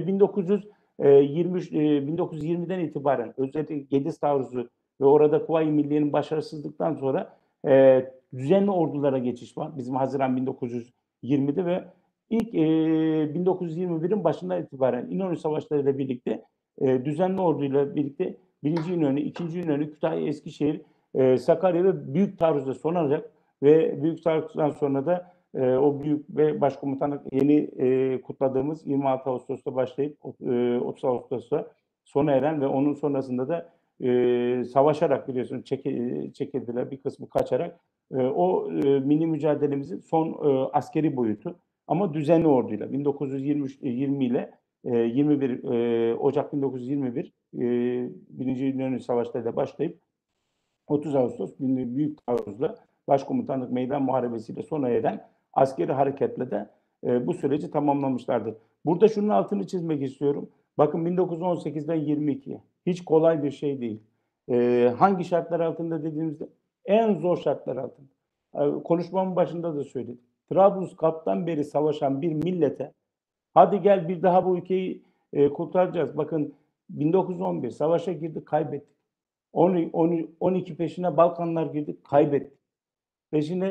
1920'den itibaren özellikle Gediz taarruzu ve orada Kuvayi Milliye'nin başarısızlıktan sonra düzenli ordulara geçiş var. Bizim Haziran 1920'de ve ilk 1921'in başından itibaren İnönü Savaşları ile birlikte düzenli orduyla birlikte 1. İnönü, 2. İnönü, Kütahya, Eskişehir, Sakarya ve Büyük Taarruz'da sonlanacak ve Büyük Taarruz'dan sonra da o büyük ve başkomutanlık yeni kutladığımız 26 Ağustos'ta başlayıp 30 Ağustos'ta sona eren ve onun sonrasında da savaşarak biliyorsunuz çekildiler, bir kısmı kaçarak o milli mücadelemizin son askeri boyutu ama düzenli orduyla 1920 ile 21 Ocak 1921 Birinci İnönü Savaşları'yla başlayıp 30 Ağustos Büyük Taarruz'la Başkomutanlık Meydan Muharebesi'yle sona eren askeri hareketle de bu süreci tamamlamışlardı. Burada şunun altını çizmek istiyorum. Bakın 1918'den 22'ye hiç kolay bir şey değil. Hangi şartlar altında dediğimizde en zor şartlar altında. Konuşmamın başında da söyledim. Trablusgarp'tan beri savaşan bir millete hadi gel bir daha bu ülkeyi kurtaracağız. Bakın 1911 savaşa girdik, kaybettik. 12 peşine Balkanlar girdik, kaybettik. Peşine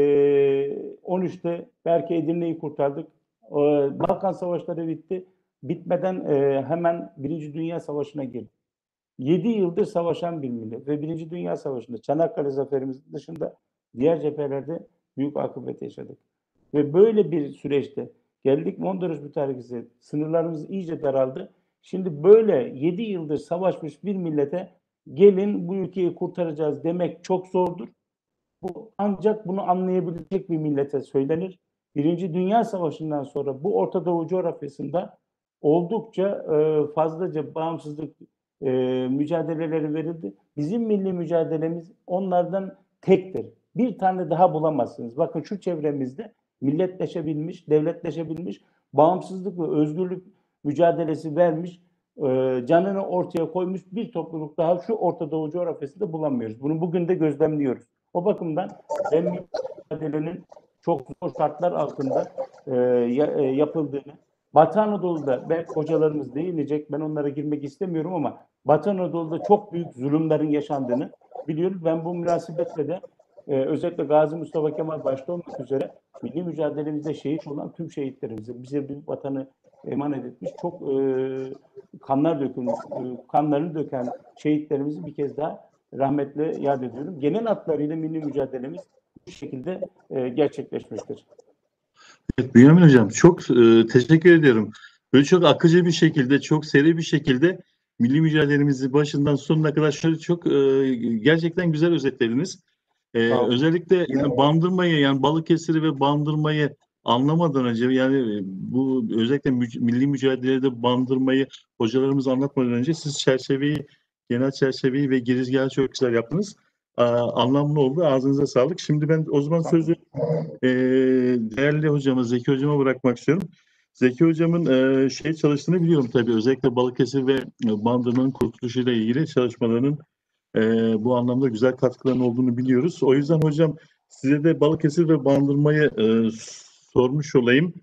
13'te belki Edirne'yi kurtardık. Balkan savaşları bitti. Bitmeden hemen Birinci Dünya Savaşı'na girdik. 7 yıldır savaşan bir millet ve Birinci Dünya Savaşı'nda Çanakkale zaferimiz dışında diğer cephelerde büyük akıbet yaşadık. Ve böyle bir süreçte geldik Mondros Mütarekesi, sınırlarımız iyice daraldı. Şimdi böyle 7 yıldır savaşmış bir millete gelin bu ülkeyi kurtaracağız demek çok zordur. Bu ancak bunu anlayabilecek bir millete söylenir. Birinci Dünya Savaşı'ndan sonra bu Orta Doğu coğrafyasında oldukça fazlaca bağımsızlık mücadeleleri verildi. Bizim milli mücadelemiz onlardan tektir. Bir tane daha bulamazsınız. Bakın şu çevremizde milletleşebilmiş, devletleşebilmiş, bağımsızlık ve özgürlük mücadelesi vermiş, canını ortaya koymuş bir topluluk daha şu Orta Doğu coğrafyasında bulamıyoruz. Bunu bugün de gözlemliyoruz. O bakımdan ben mücadelenin çok zor şartlar altında yapıldığını, Batı Anadolu'da belki hocalarımız değinecek, ben onlara girmek istemiyorum ama Batı Anadolu'da çok büyük zulümlerin yaşandığını biliyoruz. Ben bu münasebetle de özellikle Gazi Mustafa Kemal başta olmak üzere milli mücadelemizde şehit olan tüm şehitlerimize, bize büyük vatanı emanet etmiş, çok kanlar dökülmüş, kanlarını döken şehitlerimizi bir kez daha rahmetle yad ediyorum. Genel hatlarıyla milli mücadelemiz bu şekilde gerçekleşmiştir. Evet, Bünyamin Hocam çok teşekkür ediyorum. Böyle çok akıcı bir şekilde, çok seri bir şekilde milli mücadelemizi başından sonuna kadar şöyle çok gerçekten güzel özetlediniz. Özellikle yani Bandırma'yı, yani Balıkesir'i ve Bandırma'yı anlamadan önce, yani bu özellikle milli mücadelede Bandırma'yı hocalarımız anlatmadan önce siz genel çerçeveyi ve girizgahı çok güzel yaptınız. anlamlı oldu. Ağzınıza sağlık. Şimdi ben o zaman sözü değerli hocama, Zeki hocama bırakmak istiyorum. Zeki hocamın çalıştığını biliyorum tabii. Özellikle Balıkesir ve Bandırma'nın kurtuluşuyla ilgili çalışmalarının bu anlamda güzel katkıların olduğunu biliyoruz. O yüzden hocam size de Balıkesir ve Bandırma'yı sormuş olayım.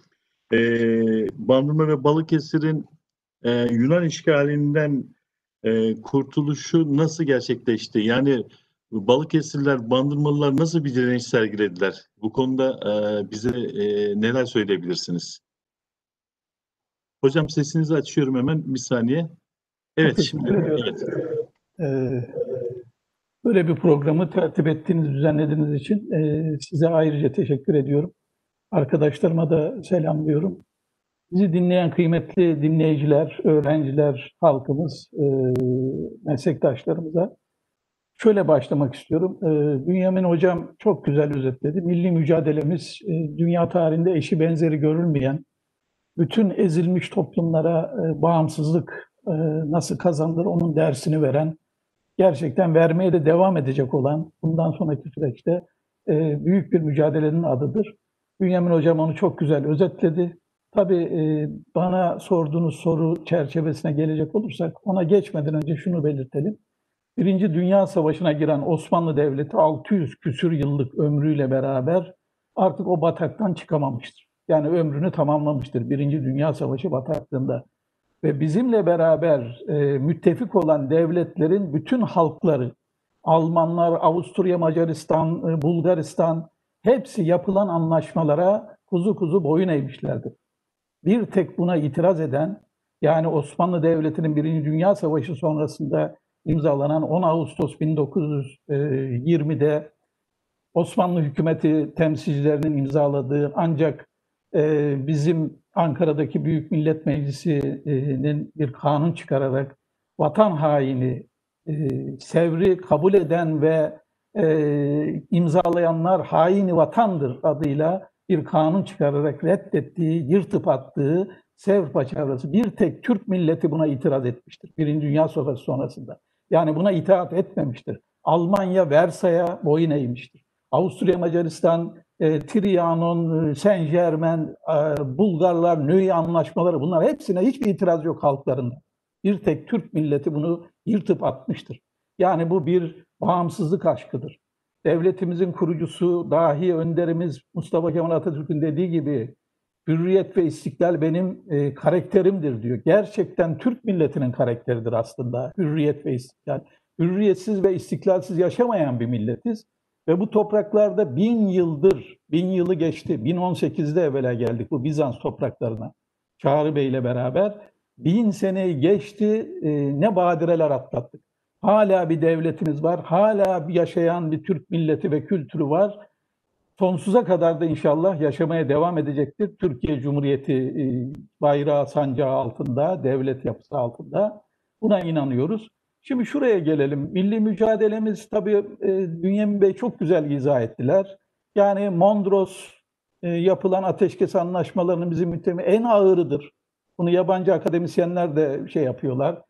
Bandırma ve Balıkesir'in Yunan işgalinden kurtuluşu nasıl gerçekleşti? Yani Balıkesirliler, Bandırmalılar nasıl bir direniş sergilediler? Bu konuda bize neler söyleyebilirsiniz? Hocam sesinizi açıyorum hemen bir saniye. Evet, şimdi evet. Böyle bir programı tertip ettiğiniz, düzenlediğiniz için size ayrıca teşekkür ediyorum. Arkadaşlarıma da selamlıyorum. Bizi dinleyen kıymetli dinleyiciler, öğrenciler, halkımız, meslektaşlarımıza şöyle başlamak istiyorum. Bünyamin Hocam çok güzel özetledi. Milli mücadelemiz dünya tarihinde eşi benzeri görülmeyen, bütün ezilmiş toplumlara bağımsızlık nasıl kazanılır onun dersini veren, gerçekten vermeye de devam edecek olan, bundan sonraki süreçte büyük bir mücadelenin adıdır. Bünyamin Hocam onu çok güzel özetledi. Tabii bana sorduğunuz soru çerçevesine gelecek olursak, ona geçmeden önce şunu belirtelim. Birinci Dünya Savaşı'na giren Osmanlı Devleti 600 küsür yıllık ömrüyle beraber artık o bataktan çıkamamıştır. Yani ömrünü tamamlamıştır Birinci Dünya Savaşı bataklığında. Ve bizimle beraber müttefik olan devletlerin bütün halkları, Almanlar, Avusturya, Macaristan, Bulgaristan, hepsi yapılan anlaşmalara kuzu kuzu boyun eğmişlerdir. Bir tek buna itiraz eden, yani Osmanlı Devleti'nin Birinci Dünya Savaşı sonrasında imzalanan 10 Ağustos 1920'de Osmanlı hükümeti temsilcilerinin imzaladığı, ancak bizim Ankara'daki Büyük Millet Meclisi'nin bir kanun çıkararak vatan haini, Sevr'i kabul eden ve imzalayanlar haini vatandır adıyla bir kanun çıkararak reddettiği, yırtıp attığı Sevr paçavrası bir tek Türk milleti buna itiraz etmiştir. Birinci Dünya Savaşı sonrasında. Yani buna itaat etmemiştir. Almanya Versay'a boyun eğmiştir. Avusturya, Macaristan, Trianon, Saint Germain, Bulgarlar, Nöy anlaşmaları, bunlar hepsine hiçbir itiraz yok halklarında. Bir tek Türk milleti bunu yırtıp atmıştır. Yani bu bir bağımsızlık aşkıdır. Devletimizin kurucusu, dahi önderimiz Mustafa Kemal Atatürk'ün dediği gibi hürriyet ve istiklal benim karakterimdir diyor. Gerçekten Türk milletinin karakteridir aslında hürriyet ve istiklal. Hürriyetsiz ve istiklalsiz yaşamayan bir milletiz. Ve bu topraklarda 1000 yıldır, 1000 yılı geçti, 1018'de evvela geldik bu Bizans topraklarına. Çağrı Bey ile beraber 1000 seneyi geçti, ne badireler atlattık. Hala bir devletimiz var, hala bir yaşayan bir Türk milleti ve kültürü var. Sonsuza kadar da inşallah yaşamaya devam edecektir. Türkiye Cumhuriyeti bayrağı, sancağı altında, devlet yapısı altında. Buna inanıyoruz. Şimdi şuraya gelelim. Milli mücadelemiz tabii Bünyamin Bey çok güzel izah ettiler. Yani Mondros yapılan ateşkes anlaşmalarının bizim müttefik en ağırıdır. Bunu yabancı akademisyenler de şey yapıyorlar.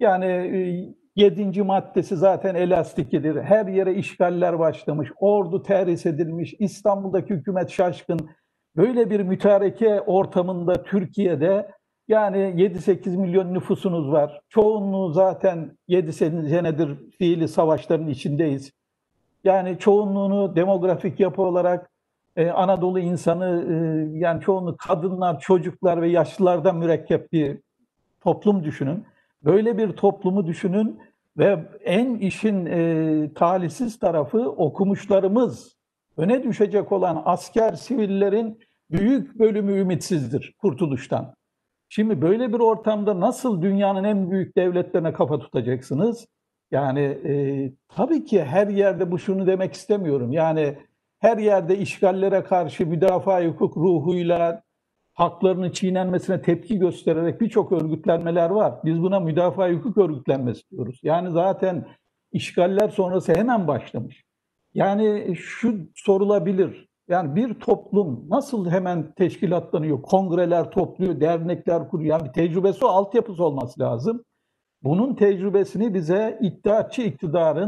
Yani 7. maddesi zaten elastikidir. Her yere işgaller başlamış, ordu terhis edilmiş, İstanbul'daki hükümet şaşkın. Böyle bir mütareke ortamında Türkiye'de yani 7-8 milyon nüfusunuz var. Çoğunluğu zaten 7 senedir fiili savaşların içindeyiz. Yani çoğunluğunu demografik yapı olarak Anadolu insanı, yani çoğunluğu kadınlar, çocuklar ve yaşlılardan mürekkep bir toplum düşünün. Böyle bir toplumu düşünün ve en işin talihsiz tarafı okumuşlarımız, öne düşecek olan asker, sivillerin büyük bölümü ümitsizdir kurtuluştan. Şimdi böyle bir ortamda nasıl dünyanın en büyük devletlerine kafa tutacaksınız? Yani tabii ki her yerde bu, şunu demek istemiyorum. Yani her yerde işgallere karşı müdafaa hukuk ruhuyla haklarının çiğnenmesine tepki göstererek birçok örgütlenmeler var. Biz buna müdafaa hukuk örgütlenmesi diyoruz. Yani zaten işgaller sonrası hemen başlamış. Yani şu sorulabilir. Yani bir toplum nasıl hemen teşkilatlanıyor, kongreler topluyor, dernekler kuruyor. Yani bir tecrübesi, altyapısı olması lazım. Bunun tecrübesini bize iddiatçı iktidarın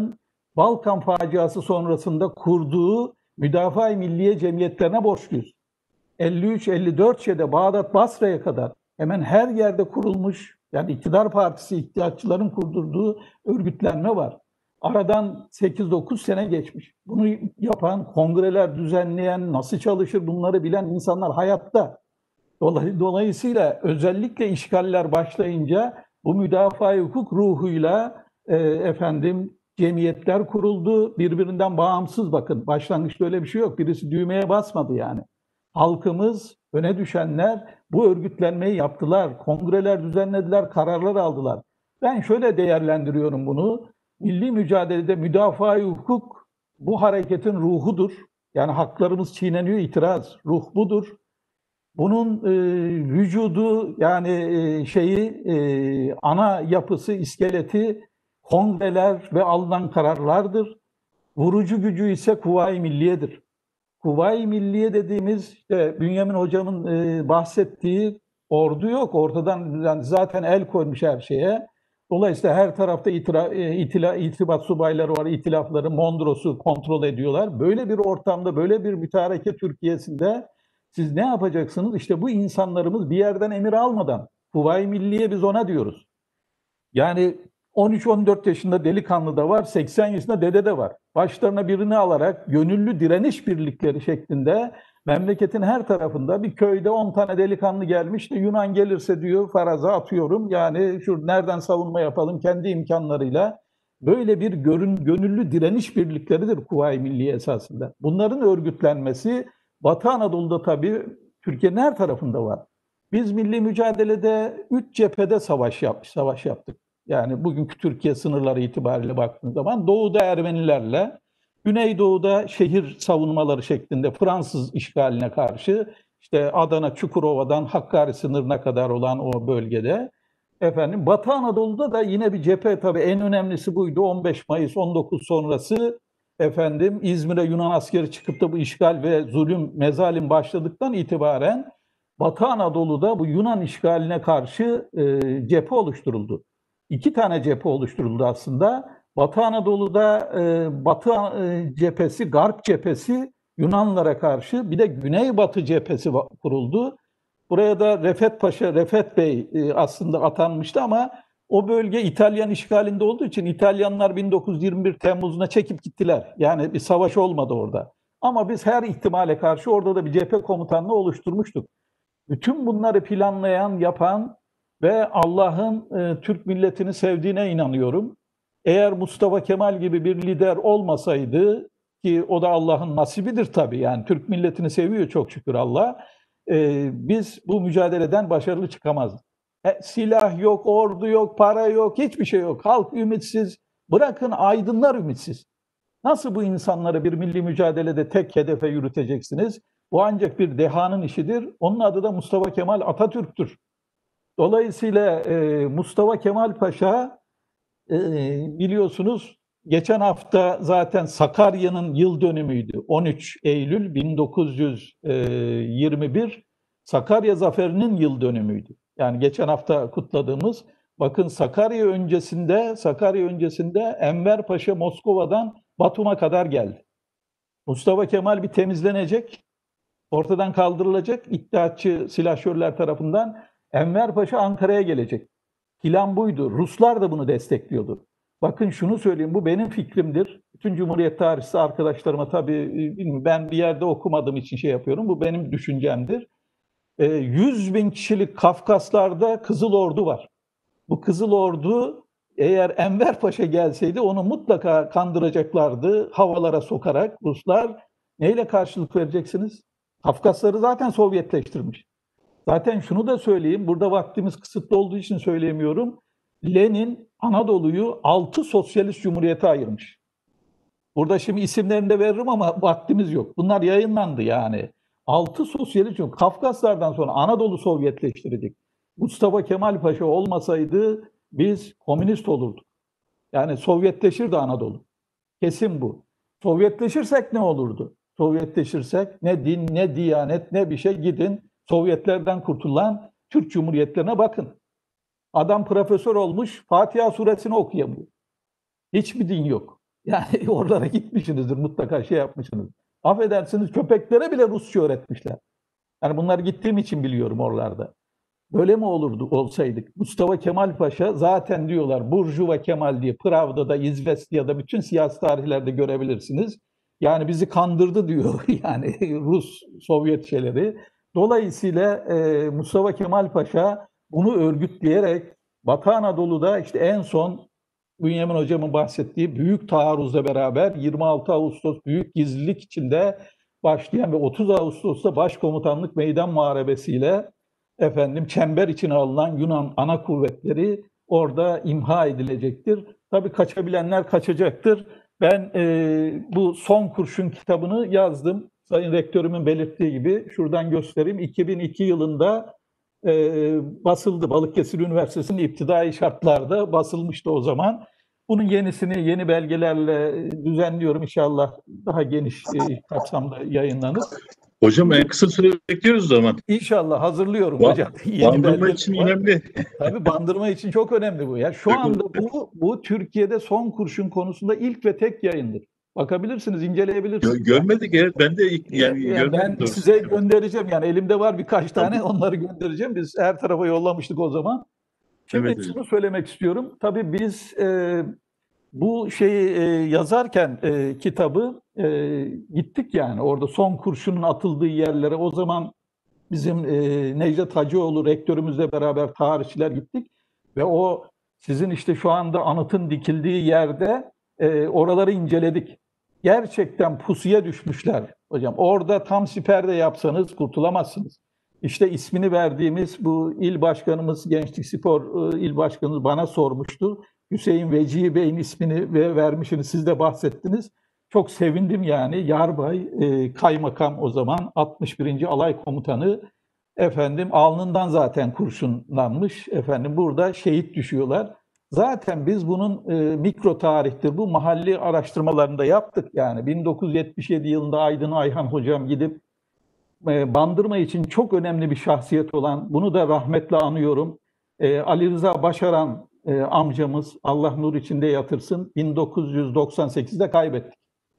Balkan faciası sonrasında kurduğu Müdafaa-i Milliye cemiyetlerine borçluyuz. 53-54 şeyde Bağdat Basra'ya kadar hemen her yerde kurulmuş, yani iktidar partisi ihtiyaççıların kurdurduğu örgütlenme var. Aradan 8-9 sene geçmiş. Bunu yapan, kongreler düzenleyen, nasıl çalışır bunları bilen insanlar hayatta. Dolayısıyla özellikle işgaller başlayınca bu müdafaa-i hukuk ruhuyla cemiyetler kuruldu. Birbirinden bağımsız, bakın başlangıçta öyle bir şey yok. Birisi düğmeye basmadı yani. Halkımız, öne düşenler bu örgütlenmeyi yaptılar. Kongreler düzenlediler, kararlar aldılar. Ben şöyle değerlendiriyorum bunu. Milli mücadelede müdafaa-i hukuk bu hareketin ruhudur. Yani haklarımız çiğneniyor, itiraz. Ruh budur. Bunun vücudu, yani ana yapısı, iskeleti kongreler ve alınan kararlardır. Vurucu gücü ise Kuvayi Milliye'dir. Kuvayi Milliye dediğimiz, Bünyamin Hocam'ın bahsettiği ordu yok. Ortadan yani zaten el koymuş her şeye. Dolayısıyla her tarafta itibat subayları var, itilafları, Mondros'u kontrol ediyorlar. Böyle bir ortamda, böyle bir mütareke Türkiye'sinde siz ne yapacaksınız? İşte bu insanlarımız bir yerden emir almadan, Kuvayi Milliye biz ona diyoruz. Yani 13-14 yaşında delikanlı da var, 80 yaşında dede de var. Başlarına birini alarak gönüllü direniş birlikleri şeklinde memleketin her tarafında bir köyde 10 tane delikanlı gelmiş de Yunan gelirse diyor faraza atıyorum. Yani şu nereden savunma yapalım kendi imkanlarıyla. Böyle bir gönüllü direniş birlikleridir Kuvayi Milliye esasında. Bunların örgütlenmesi Batı Anadolu'da tabii Türkiye'nin her tarafında var. Biz milli mücadelede 3 cephede savaş yaptık. Yani bugünkü Türkiye sınırları itibariyle baktığınız zaman Doğu'da Ermenilerle, Güneydoğu'da şehir savunmaları şeklinde Fransız işgaline karşı, işte Adana, Çukurova'dan Hakkari sınırına kadar olan o bölgede. Batı Anadolu'da da yine bir cephe, tabii en önemlisi buydu. 15 Mayıs 19 sonrası İzmir'e Yunan askeri çıkıp da bu işgal ve zulüm, mezalim başladıktan itibaren Batı Anadolu'da bu Yunan işgaline karşı cephe oluşturuldu. 2 tane cephe oluşturuldu aslında. Batı Anadolu'da Batı cephesi, Garp cephesi Yunanlara karşı, bir de Güneybatı cephesi kuruldu. Buraya da Refet Bey aslında atanmıştı ama o bölge İtalyan işgalinde olduğu için İtalyanlar 1921 Temmuz'una çekip gittiler. Yani bir savaş olmadı orada. Ama biz her ihtimale karşı orada da bir cephe komutanlığı oluşturmuştuk. Bütün bunları planlayan, yapan ve Allah'ın Türk milletini sevdiğine inanıyorum. Eğer Mustafa Kemal gibi bir lider olmasaydı, ki o da Allah'ın nasibidir tabii, yani Türk milletini seviyor çok şükür Allah, biz bu mücadeleden başarılı çıkamazdık. Silah yok, ordu yok, para yok, hiçbir şey yok. Halk ümitsiz, bırakın aydınlar ümitsiz. Nasıl bu insanları bir milli mücadelede tek hedefe yürüteceksiniz? Bu ancak bir dehanın işidir. Onun adı da Mustafa Kemal Atatürk'tür. Dolayısıyla Mustafa Kemal Paşa biliyorsunuz geçen hafta zaten Sakarya'nın yıl dönümüydü. 13 Eylül 1921 Sakarya Zaferi'nin yıl dönümüydü. Yani geçen hafta kutladığımız, bakın Sakarya öncesinde Enver Paşa Moskova'dan Batum'a kadar geldi. Mustafa Kemal bir temizlenecek, ortadan kaldırılacak İttihatçı silahşörler tarafından. Enver Paşa Ankara'ya gelecek. Plan buydu. Ruslar da bunu destekliyordu. Bakın şunu söyleyeyim, bu benim fikrimdir. Bütün Cumhuriyet tarihçisi arkadaşlarıma tabii, ben bir yerde okumadığım için şey yapıyorum. Bu benim düşüncemdir. 100.000 kişilik Kafkaslar'da Kızıl Ordu var. Bu Kızıl Ordu eğer Enver Paşa gelseydi onu mutlaka kandıracaklardı havalara sokarak Ruslar. Neyle karşılık vereceksiniz? Kafkasları zaten Sovyetleştirmiş. Zaten şunu da söyleyeyim, burada vaktimiz kısıtlı olduğu için söyleyemiyorum. Lenin Anadolu'yu 6 sosyalist cumhuriyete ayırmış. Burada şimdi isimlerini de veririm ama vaktimiz yok. Bunlar yayınlandı yani. 6 sosyalist cumhuriyet. Kafkaslardan sonra Anadolu Sovyetleştirdik. Mustafa Kemal Paşa olmasaydı biz komünist olurduk. Yani Sovyetleşirdi Anadolu. Kesin bu. Sovyetleşirsek ne olurdu? Sovyetleşirsek ne din, ne diyanet, ne bir şey, gidin Sovyetlerden kurtulan Türk Cumhuriyetlerine bakın. Adam profesör olmuş, Fatiha suresini okuyamıyor. Hiçbir din yok. Yani oralara gitmişsinizdir, mutlaka şey yapmışsınız. Affedersiniz, köpeklere bile Rusça öğretmişler. Yani bunlar gittiğim için biliyorum oralarda. Böyle mi olurdu olsaydık? Mustafa Kemal Paşa zaten diyorlar Burjuva Kemal diye Pravda'da, İzvestiya'da bütün siyasi tarihlerde görebilirsiniz. Yani bizi kandırdı diyor yani Rus, Sovyet şeyleri. Dolayısıyla Mustafa Kemal Paşa bunu örgütleyerek Batı Anadolu'da işte en son Bünyamin Hocam'ın bahsettiği büyük taarruzla beraber 26 Ağustos büyük gizlilik içinde başlayan ve 30 Ağustos'ta Başkomutanlık Meydan Muharebesi'yle çember içine alınan Yunan ana kuvvetleri orada imha edilecektir. Tabii kaçabilenler kaçacaktır. Ben bu Son Kurşun kitabını yazdım. Sayın Rektörümün belirttiği gibi şuradan göstereyim. 2002 yılında basıldı. Balıkesir Üniversitesi'nin iptidai şartlarda basılmıştı o zaman. Bunun yenisini yeni belgelerle düzenliyorum. İnşallah daha geniş kapsamda yayınlanır. Hocam en kısa sürede bekliyoruz o zaman. İnşallah hazırlıyorum hocam. Bandırma için önemli. Tabii bandırma için çok önemli bu. Ya şu anda bu Türkiye'de Son Kurşun konusunda ilk ve tek yayındır. Bakabilirsiniz, inceleyebilirsiniz. Görmedik evet. Ben de görmedim. Ben doğrusu. size göndereceğim. Yani elimde var birkaç tane. Onları göndereceğim. Biz her tarafa yollamıştık o zaman. Şimdi Evet, şunu söylemek istiyorum. Tabii biz bu şeyi yazarken kitabı gittik yani. Orada Son Kurşunun atıldığı yerlere o zaman bizim Necdet Hacıoğlu rektörümüzle beraber tarihçiler gittik. Ve o sizin işte şu anda anıtın dikildiği yerde oraları inceledik. Gerçekten pusuya düşmüşler hocam. Orada tam siper de yapsanız kurtulamazsınız. İşte ismini verdiğimiz bu il başkanımız, Gençlik Spor il başkanımız bana sormuştu. Hüseyin Vecihi Bey'in ismini vermişsiniz, siz de bahsettiniz. Çok sevindim yani. Yarbay, kaymakam o zaman 61. Alay Komutanı alnından zaten kurşunlanmış. Burada şehit düşüyorlar. Zaten biz bunun mikro tarihtir, bu mahalli araştırmalarında yaptık yani. 1977 yılında Aydın Ayhan hocam gidip Bandırma için çok önemli bir şahsiyet olan, bunu da rahmetle anıyorum, Ali Rıza Başaran amcamız, Allah nur içinde yatırsın, 1998'de kaybettik.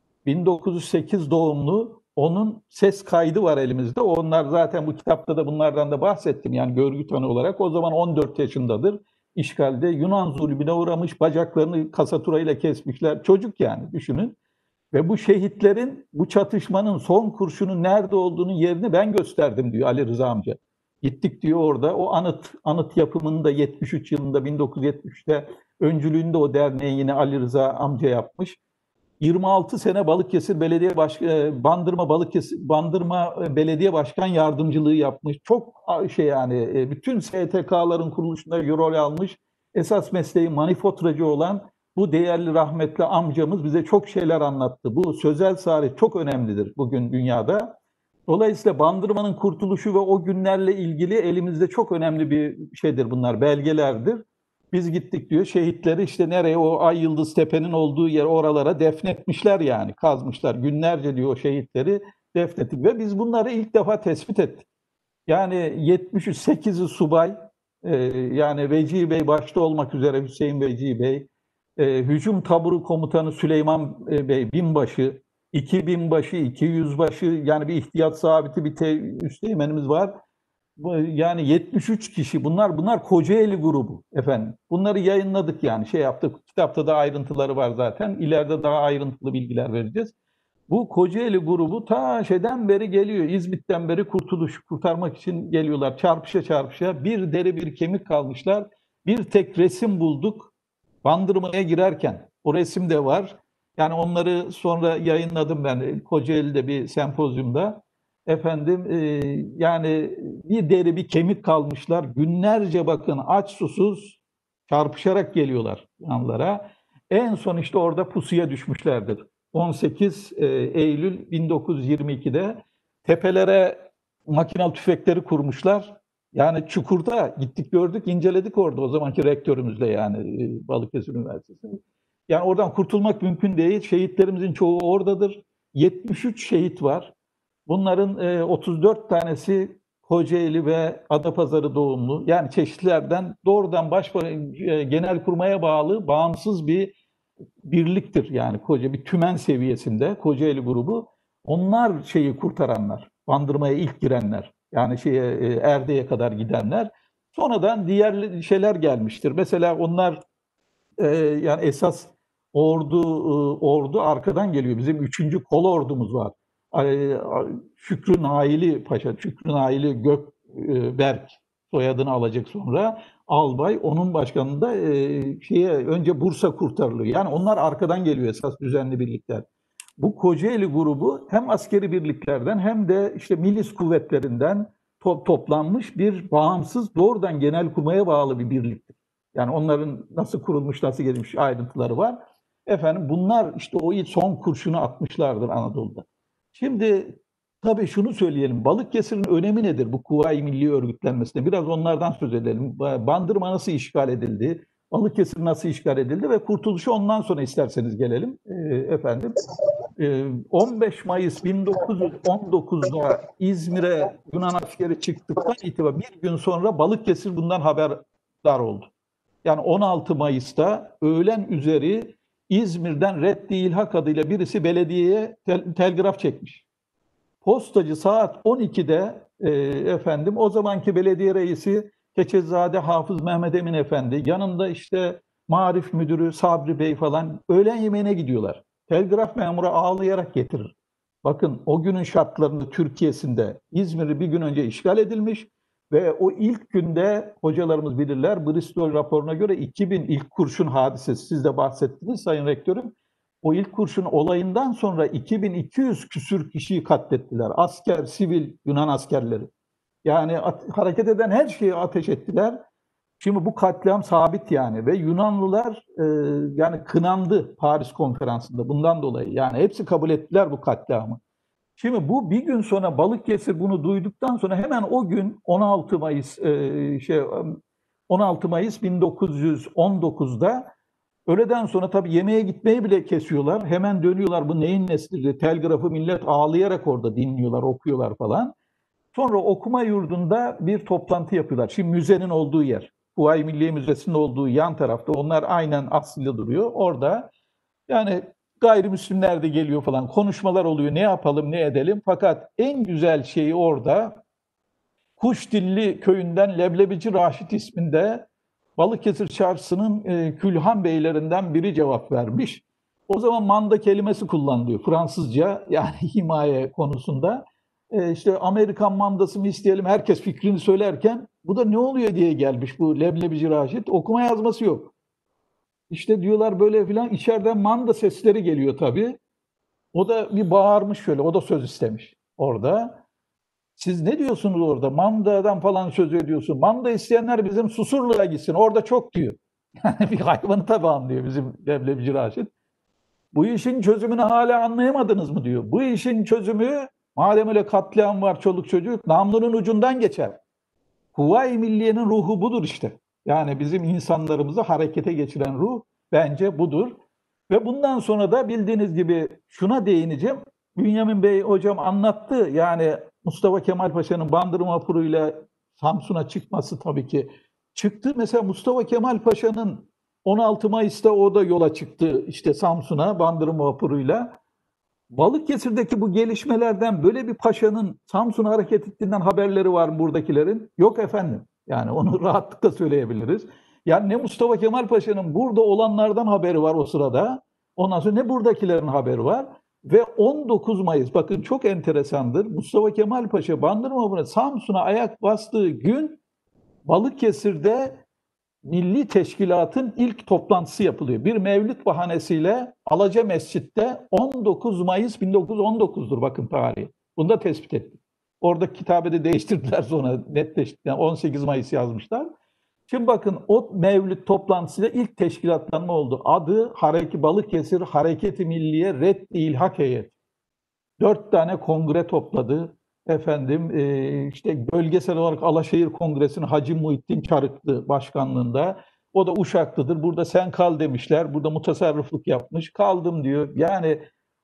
1908 doğumlu, onun ses kaydı var elimizde. Onlar zaten bu kitapta da bunlardan da bahsettim. Yani görgü tanığı olarak o zaman 14 yaşındadır. İşgalde Yunan zulmüne uğramış, bacaklarını kasaturayla kesmişler. Çocuk yani düşünün. Ve bu şehitlerin, bu çatışmanın son kurşunun nerede olduğunun yerini ben gösterdim diyor Ali Rıza amca. Gittik diyor orada. O anıt yapımını da 73 yılında 1973'te öncülüğünde o derneği yine Ali Rıza amca yapmış. 26 sene Balıkesir Belediye Bandırma Belediye Başkan Yardımcılığı yapmış. Çok yani bütün STK'ların kuruluşunda rol almış. Esas mesleği manifaturacı olan bu değerli rahmetli amcamız bize çok şeyler anlattı. Bu sözel tarih çok önemlidir bugün dünyada. Dolayısıyla Bandırma'nın kurtuluşu ve o günlerle ilgili elimizde çok önemli bir şeydir bunlar, belgelerdir. Biz gittik diyor, şehitleri işte nereye, o Ay Yıldız Tepe'nin olduğu yer, oralara defnetmişler yani, kazmışlar. Günlerce diyor o şehitleri defnettik ve biz bunları ilk defa tespit ettik. Yani 78'i subay, yani Vecihi Bey başta olmak üzere Hüseyin Vecihi Bey, hücum taburu komutanı Süleyman Bey binbaşı, 2 binbaşı, 2 yüzbaşı, yani bir ihtiyat sabiti bir üsteğmenimiz var. Yani 73 kişi, bunlar Kocaeli grubu efendim. Bunları yayınladık yani, şey yaptık. Kitapta da ayrıntıları var zaten. İleride daha ayrıntılı bilgiler vereceğiz. Bu Kocaeli grubu ta şeyden beri geliyor. İzmit'ten beri kurtarmak için geliyorlar. Çarpışa çarpışa bir deri bir kemik kalmışlar. Bir tek resim bulduk. Bandırma'ya girerken. O resim de var. Yani onları sonra yayınladım ben Kocaeli'de bir sempozyumda. Yani bir deri bir kemik kalmışlar. Günlerce bakın aç susuz çarpışarak geliyorlar yanlara. En son işte orada pusuya düşmüşlerdir. 18 Eylül 1922'de tepelere makinalı tüfekleri kurmuşlar. Yani çukurda gittik gördük, inceledik orada o zamanki rektörümüzle yani Balıkesir Üniversitesi. Yani oradan kurtulmak mümkün değil. Şehitlerimizin çoğu oradadır. 73 şehit var. Bunların 34 tanesi Kocaeli ve Adapazarı doğumlu. Yani çeşitlerden doğrudan Genelkurmay'a bağlı bağımsız bir birliktir. Yani koca bir tümen seviyesinde Kocaeli grubu. Onlar şeyi kurtaranlar. Bandırmaya ilk girenler. Yani Erde'ye kadar gidenler. Sonradan diğer şeyler gelmiştir. Mesela onlar yani esas ordu arkadan geliyor. Bizim 3. kolordumuz var. Şükrü Naili Paşa, Şükrü Naili Gökberk soyadını alacak sonra albay, onun başkanında önce Bursa kurtarılıyor. Yani onlar arkadan geliyor esas düzenli birlikler. Bu Kocaeli grubu hem askeri birliklerden hem de işte milis kuvvetlerinden toplanmış bir bağımsız, doğrudan Genelkurmay'a bağlı bir birliktir. Yani onların nasıl kurulmuş, nasıl gelmiş ayrıntıları var. Efendim bunlar işte o son kurşunu atmışlardır Anadolu'da. Şimdi tabii şunu söyleyelim. Balıkesir'in önemi nedir bu Kuvayi Milliye örgütlenmesinde? Biraz onlardan söz edelim. Bandırma nasıl işgal edildi? Balıkesir nasıl işgal edildi ve kurtuluşu ondan sonra isterseniz gelelim. Efendim 15 Mayıs 1919'da İzmir'e Yunan askeri çıktıktan itibaren bir gün sonra Balıkesir bundan haberdar oldu. Yani 16 Mayıs'ta öğlen üzeri İzmir'den Reddi İlhak adıyla birisi belediyeye telgraf çekmiş. Postacı saat 12'de efendim o zamanki belediye reisi Keçezade Hafız Mehmet Emin Efendi, yanında işte Marif Müdürü Sabri Bey falan öğlen yemeğine gidiyorlar. Telgraf memuru ağlayarak getirir. Bakın o günün şartlarında Türkiye'sinde İzmir'i bir gün önce işgal edilmiş ve o ilk günde hocalarımız bilirler, Bristol raporuna göre 2000 ilk kurşun hadisesi, siz de bahsettiniz Sayın Rektörüm. O ilk kurşun olayından sonra 2200 küsür kişiyi katlettiler. Asker, sivil, Yunan askerleri. Yani hareket eden her şeyi ateş ettiler. Şimdi bu katliam sabit yani ve Yunanlılar yani kınandı Paris Konferansı'nda bundan dolayı. Yani hepsi kabul ettiler bu katliamı. Şimdi bu bir gün sonra Balıkesir bunu duyduktan sonra hemen o gün 16 Mayıs 1919'da öğleden sonra tabii yemeğe gitmeyi bile kesiyorlar. Hemen dönüyorlar, bu neyin neslidir? Telgrafı millet ağlayarak orada dinliyorlar, okuyorlar falan. Sonra okuma yurdunda bir toplantı yapıyorlar. Şimdi müzenin olduğu yer, Kuvayi Milliye Müzesi'nin olduğu yan tarafta. Onlar aynen aslında duruyor. Orada yani gayrimüslimler de geliyor falan. Konuşmalar oluyor. Ne yapalım, ne edelim? Fakat en güzel şeyi orada Kuşdilli köyünden Leblebici Raşit isminde Balıkesir Çarşısı'nın Külhan beylerinden biri cevap vermiş. O zaman manda kelimesi kullanılıyor Fransızca, yani himaye konusunda. İşte Amerikan mandası mı isteyelim, herkes fikrini söylerken bu da ne oluyor diye gelmiş bu Leblebici Raşit. Okuma yazması yok. İşte diyorlar böyle filan, içeriden manda sesleri geliyor tabii. O da bir bağırmış şöyle, o da söz istemiş orada. Siz ne diyorsunuz orada? Manda'dan falan söz ediyorsun. Manda isteyenler bizim Susurlu'ya gitsin. Orada çok diyor. Yani bir hayvanı tabii anlıyor bizim Leblebici Raşit. Bu işin çözümünü hala anlayamadınız mı diyor. Bu işin çözümü, madem öyle katliam var, çoluk çocuk, namlunun ucundan geçer. Kuvayi Milliye'nin ruhu budur işte. Yani bizim insanlarımızı harekete geçiren ruh bence budur. Ve bundan sonra da bildiğiniz gibi şuna değineceğim. Bünyamin Bey hocam anlattı. Yani Mustafa Kemal Paşa'nın Bandırma vapuruyla Samsun'a çıkması tabii ki çıktı. Mesela Mustafa Kemal Paşa'nın 16 Mayıs'ta o da yola çıktı işte Samsun'a Bandırma vapuruyla. Balıkesir'deki bu gelişmelerden böyle bir paşanın Samsun'a hareket ettiğinden haberleri var mı buradakilerin? Yok efendim. Yani onu rahatlıkla söyleyebiliriz. Yani ne Mustafa Kemal Paşa'nın burada olanlardan haberi var o sırada. Ondan sonra ne buradakilerin haberi var. Ve 19 Mayıs, bakın çok enteresandır. Mustafa Kemal Paşa Bandırma Samsun'a ayak bastığı gün Balıkesir'de Milli Teşkilat'ın ilk toplantısı yapılıyor. Bir mevlüt bahanesiyle Alaca Mescid'de 19 Mayıs 1919'dur bakın tarihi. Bunu da tespit ettik. Orada kitabede değiştirdiler sonra netleştiler. 18 Mayıs yazmışlar. Şimdi bakın o mevlüt toplantısıyla ilk teşkilatlanma oldu. Adı Balıkesir Hareketi Milliye Reddi İlhak Heyeti. 4 tane kongre topladı. Efendim işte bölgesel olarak Alaşehir Kongresi'nin Hacı Muhittin Çarıklı başkanlığında. O da Uşaklıdır. Burada sen kal demişler. Burada mutasarrıflık yapmış. Kaldım diyor. Yani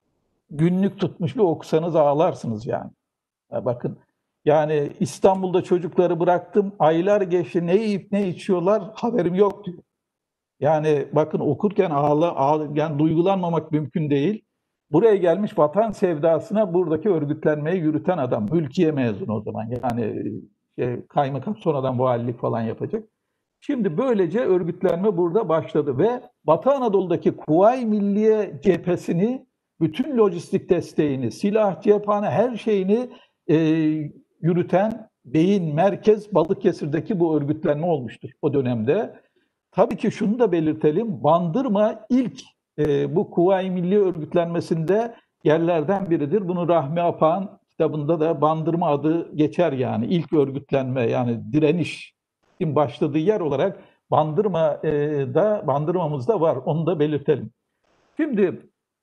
günlük tutmuş, bir okusanız ağlarsınız yani. Ya bakın yani İstanbul'da çocukları bıraktım. Aylar geçti. Ne yiyip ne içiyorlar haberim yok diyor. Yani bakın okurken yani duygulanmamak mümkün değil. Buraya gelmiş vatan sevdasına buradaki örgütlenmeyi yürüten adam. Mülkiye mezunu o zaman. Yani kaymakam sonradan valilik falan yapacak. Şimdi böylece örgütlenme burada başladı ve Batı Anadolu'daki Kuvayi Milliye cephesini, bütün lojistik desteğini, silah, cephane her şeyini yürüten beyin, merkez Balıkesir'deki bu örgütlenme olmuştur o dönemde. Tabii ki şunu da belirtelim, Bandırma ilk bu Kuvayi Milliye örgütlenmesinde yerlerden biridir. Bunu Rahmi Apak'ın kitabında da Bandırma adı geçer yani. İlk örgütlenme yani direniş başladığı yer olarak Bandırma'mızda var. Onu da belirtelim. Şimdi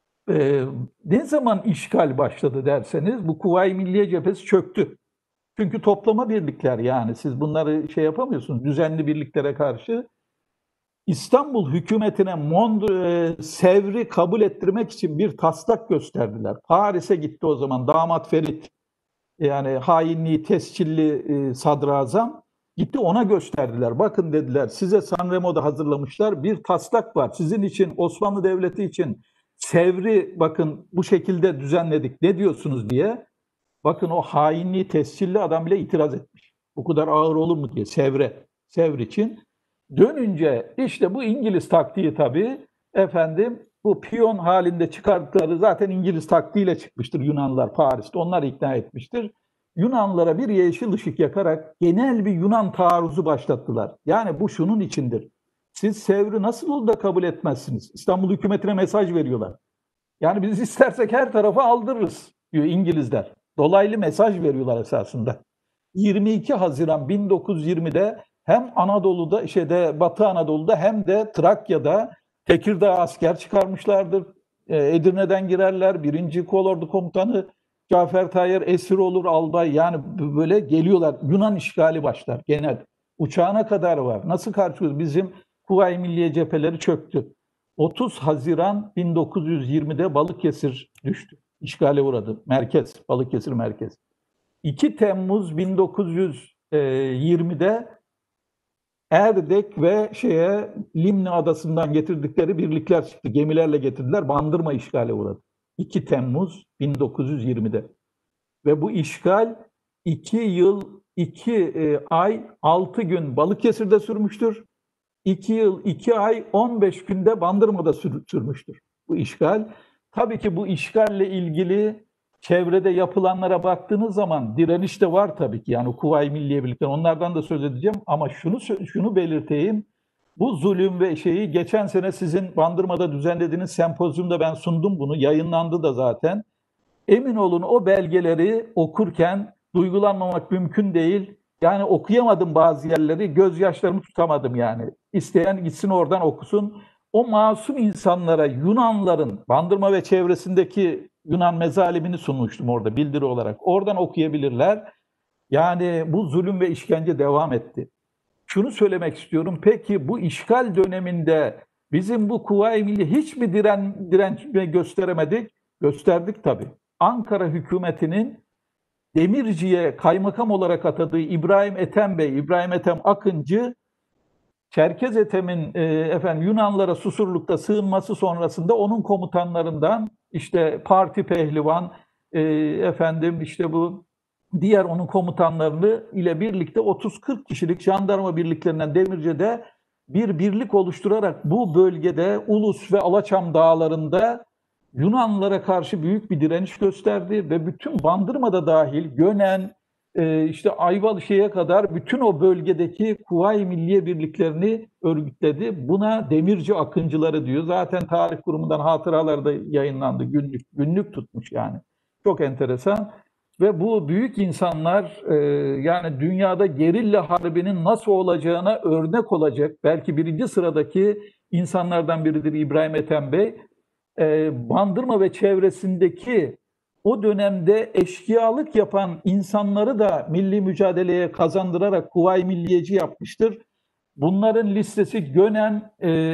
ne zaman işgal başladı derseniz bu Kuvayi Milliye cephesi çöktü. Çünkü toplama birlikler yani siz bunları şey yapamıyorsunuz düzenli birliklere karşı. İstanbul hükümetine Sevr'i kabul ettirmek için bir taslak gösterdiler. Paris'e gitti o zaman damat Ferit yani hainliği tescilli sadrazam gitti ona gösterdiler. Bakın dediler size Sanremo'da hazırlamışlar bir taslak var. Sizin için Osmanlı Devleti için Sevr'i bakın bu şekilde düzenledik ne diyorsunuz diye. Bakın o hainliği tescilli adam bile itiraz etmiş. Bu kadar ağır olur mu diye Sevr için. Dönünce işte bu İngiliz taktiği tabii efendim bu piyon halinde çıkarttıkları zaten İngiliz taktiğiyle çıkmıştır Yunanlılar Paris'te. Onlar ikna etmiştir. Yunanlılara bir yeşil ışık yakarak genel bir Yunan taarruzu başlattılar. Yani bu şunun içindir. Siz Sevr'i nasıl olur da kabul etmezsiniz? İstanbul hükümetine mesaj veriyorlar. Yani biz istersek her tarafa aldırırız diyor İngilizler. Dolaylı mesaj veriyorlar esasında. 22 Haziran 1920'de hem Anadolu'da Batı Anadolu'da hem de Trakya'da Tekirdağ asker çıkarmışlardır. Edirne'den girerler. 1. Kolordu Komutanı Cafer Tayyar esir olur albay. Yani böyle geliyorlar. Yunan işgali başlar genel. Uçağına kadar var. Nasıl karşılıyoruz? Bizim Kuvayi Milliye cepheleri çöktü. 30 Haziran 1920'de Balıkesir düştü. İşgale uğradı. Balıkesir merkez. 2 Temmuz 1920'de Erdek ve Limni Adası'ndan getirdikleri birlikler çıktı. Gemilerle getirdiler. Bandırma işgale uğradı. 2 Temmuz 1920'de. Ve bu işgal 2 yıl, 2 ay, 6 gün Balıkesir'de sürmüştür. 2 yıl, 2 ay, 15 günde Bandırma'da sürmüştür bu işgal. Tabii ki bu işgalle ilgili çevrede yapılanlara baktığınız zaman direniş de var tabii ki. Yani Kuvayi Milliye Birlikleri onlardan da söz edeceğim ama şunu belirteyim. Bu zulüm ve geçen sene sizin Bandırma'da düzenlediğiniz sempozyumda ben sundum bunu. Yayınlandı da zaten. Emin olun o belgeleri okurken duygulanmamak mümkün değil. Yani okuyamadım bazı yerleri, gözyaşlarımı tutamadım yani. İsteyen gitsin oradan okusun. O masum insanlara Yunanların Bandırma ve çevresindeki Yunan mezalimini sunmuştum orada bildiri olarak. Oradan okuyabilirler. Yani bu zulüm ve işkence devam etti. Şunu söylemek istiyorum. Peki bu işgal döneminde bizim bu Kuvayi Milliye hiç mi direnç gösteremedik? Gösterdik tabii. Ankara hükümetinin Demirci'ye kaymakam olarak atadığı İbrahim Ethem Akıncı, Çerkez Ethem'in Yunanlara Susurluk'ta sığınması sonrasında onun komutanlarından Parti Pehlivan, bu diğer onun komutanlarını ile birlikte 30-40 kişilik jandarma birliklerinden Demirci'de bir birlik oluşturarak bu bölgede Ulus ve Alaçam dağlarında Yunanlılara karşı büyük bir direniş gösterdi ve bütün Bandırma'da dahil Gönen, Ayvalık'a kadar bütün o bölgedeki Kuvayi Milliye birliklerini örgütledi. Buna Demirci Akıncıları diyor. Zaten tarih kurumundan hatıralarda yayınlandı. Günlük tutmuş yani. Çok enteresan. Ve bu büyük insanlar yani dünyada gerilla harbinin nasıl olacağına örnek olacak. Belki birinci sıradaki insanlardan biridir İbrahim Ethem Bey. Bandırma ve çevresindeki o dönemde eşkıyalık yapan insanları da milli mücadeleye kazandırarak Kuvayi Milliyeci yapmıştır. Bunların listesi Gönen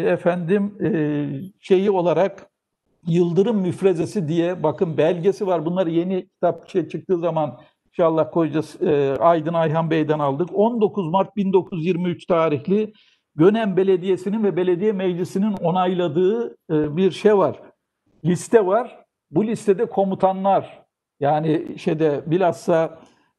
olarak Yıldırım Müfrezesi diye bakın belgesi var. Bunları yeni kitap çıktığı zaman inşallah koyacağız. Aydın Ayhan Bey'den aldık. 19 Mart 1923 tarihli Gönen Belediyesi'nin ve belediye meclisinin onayladığı bir şey var. Liste var. Bu listede komutanlar, yani bilhassa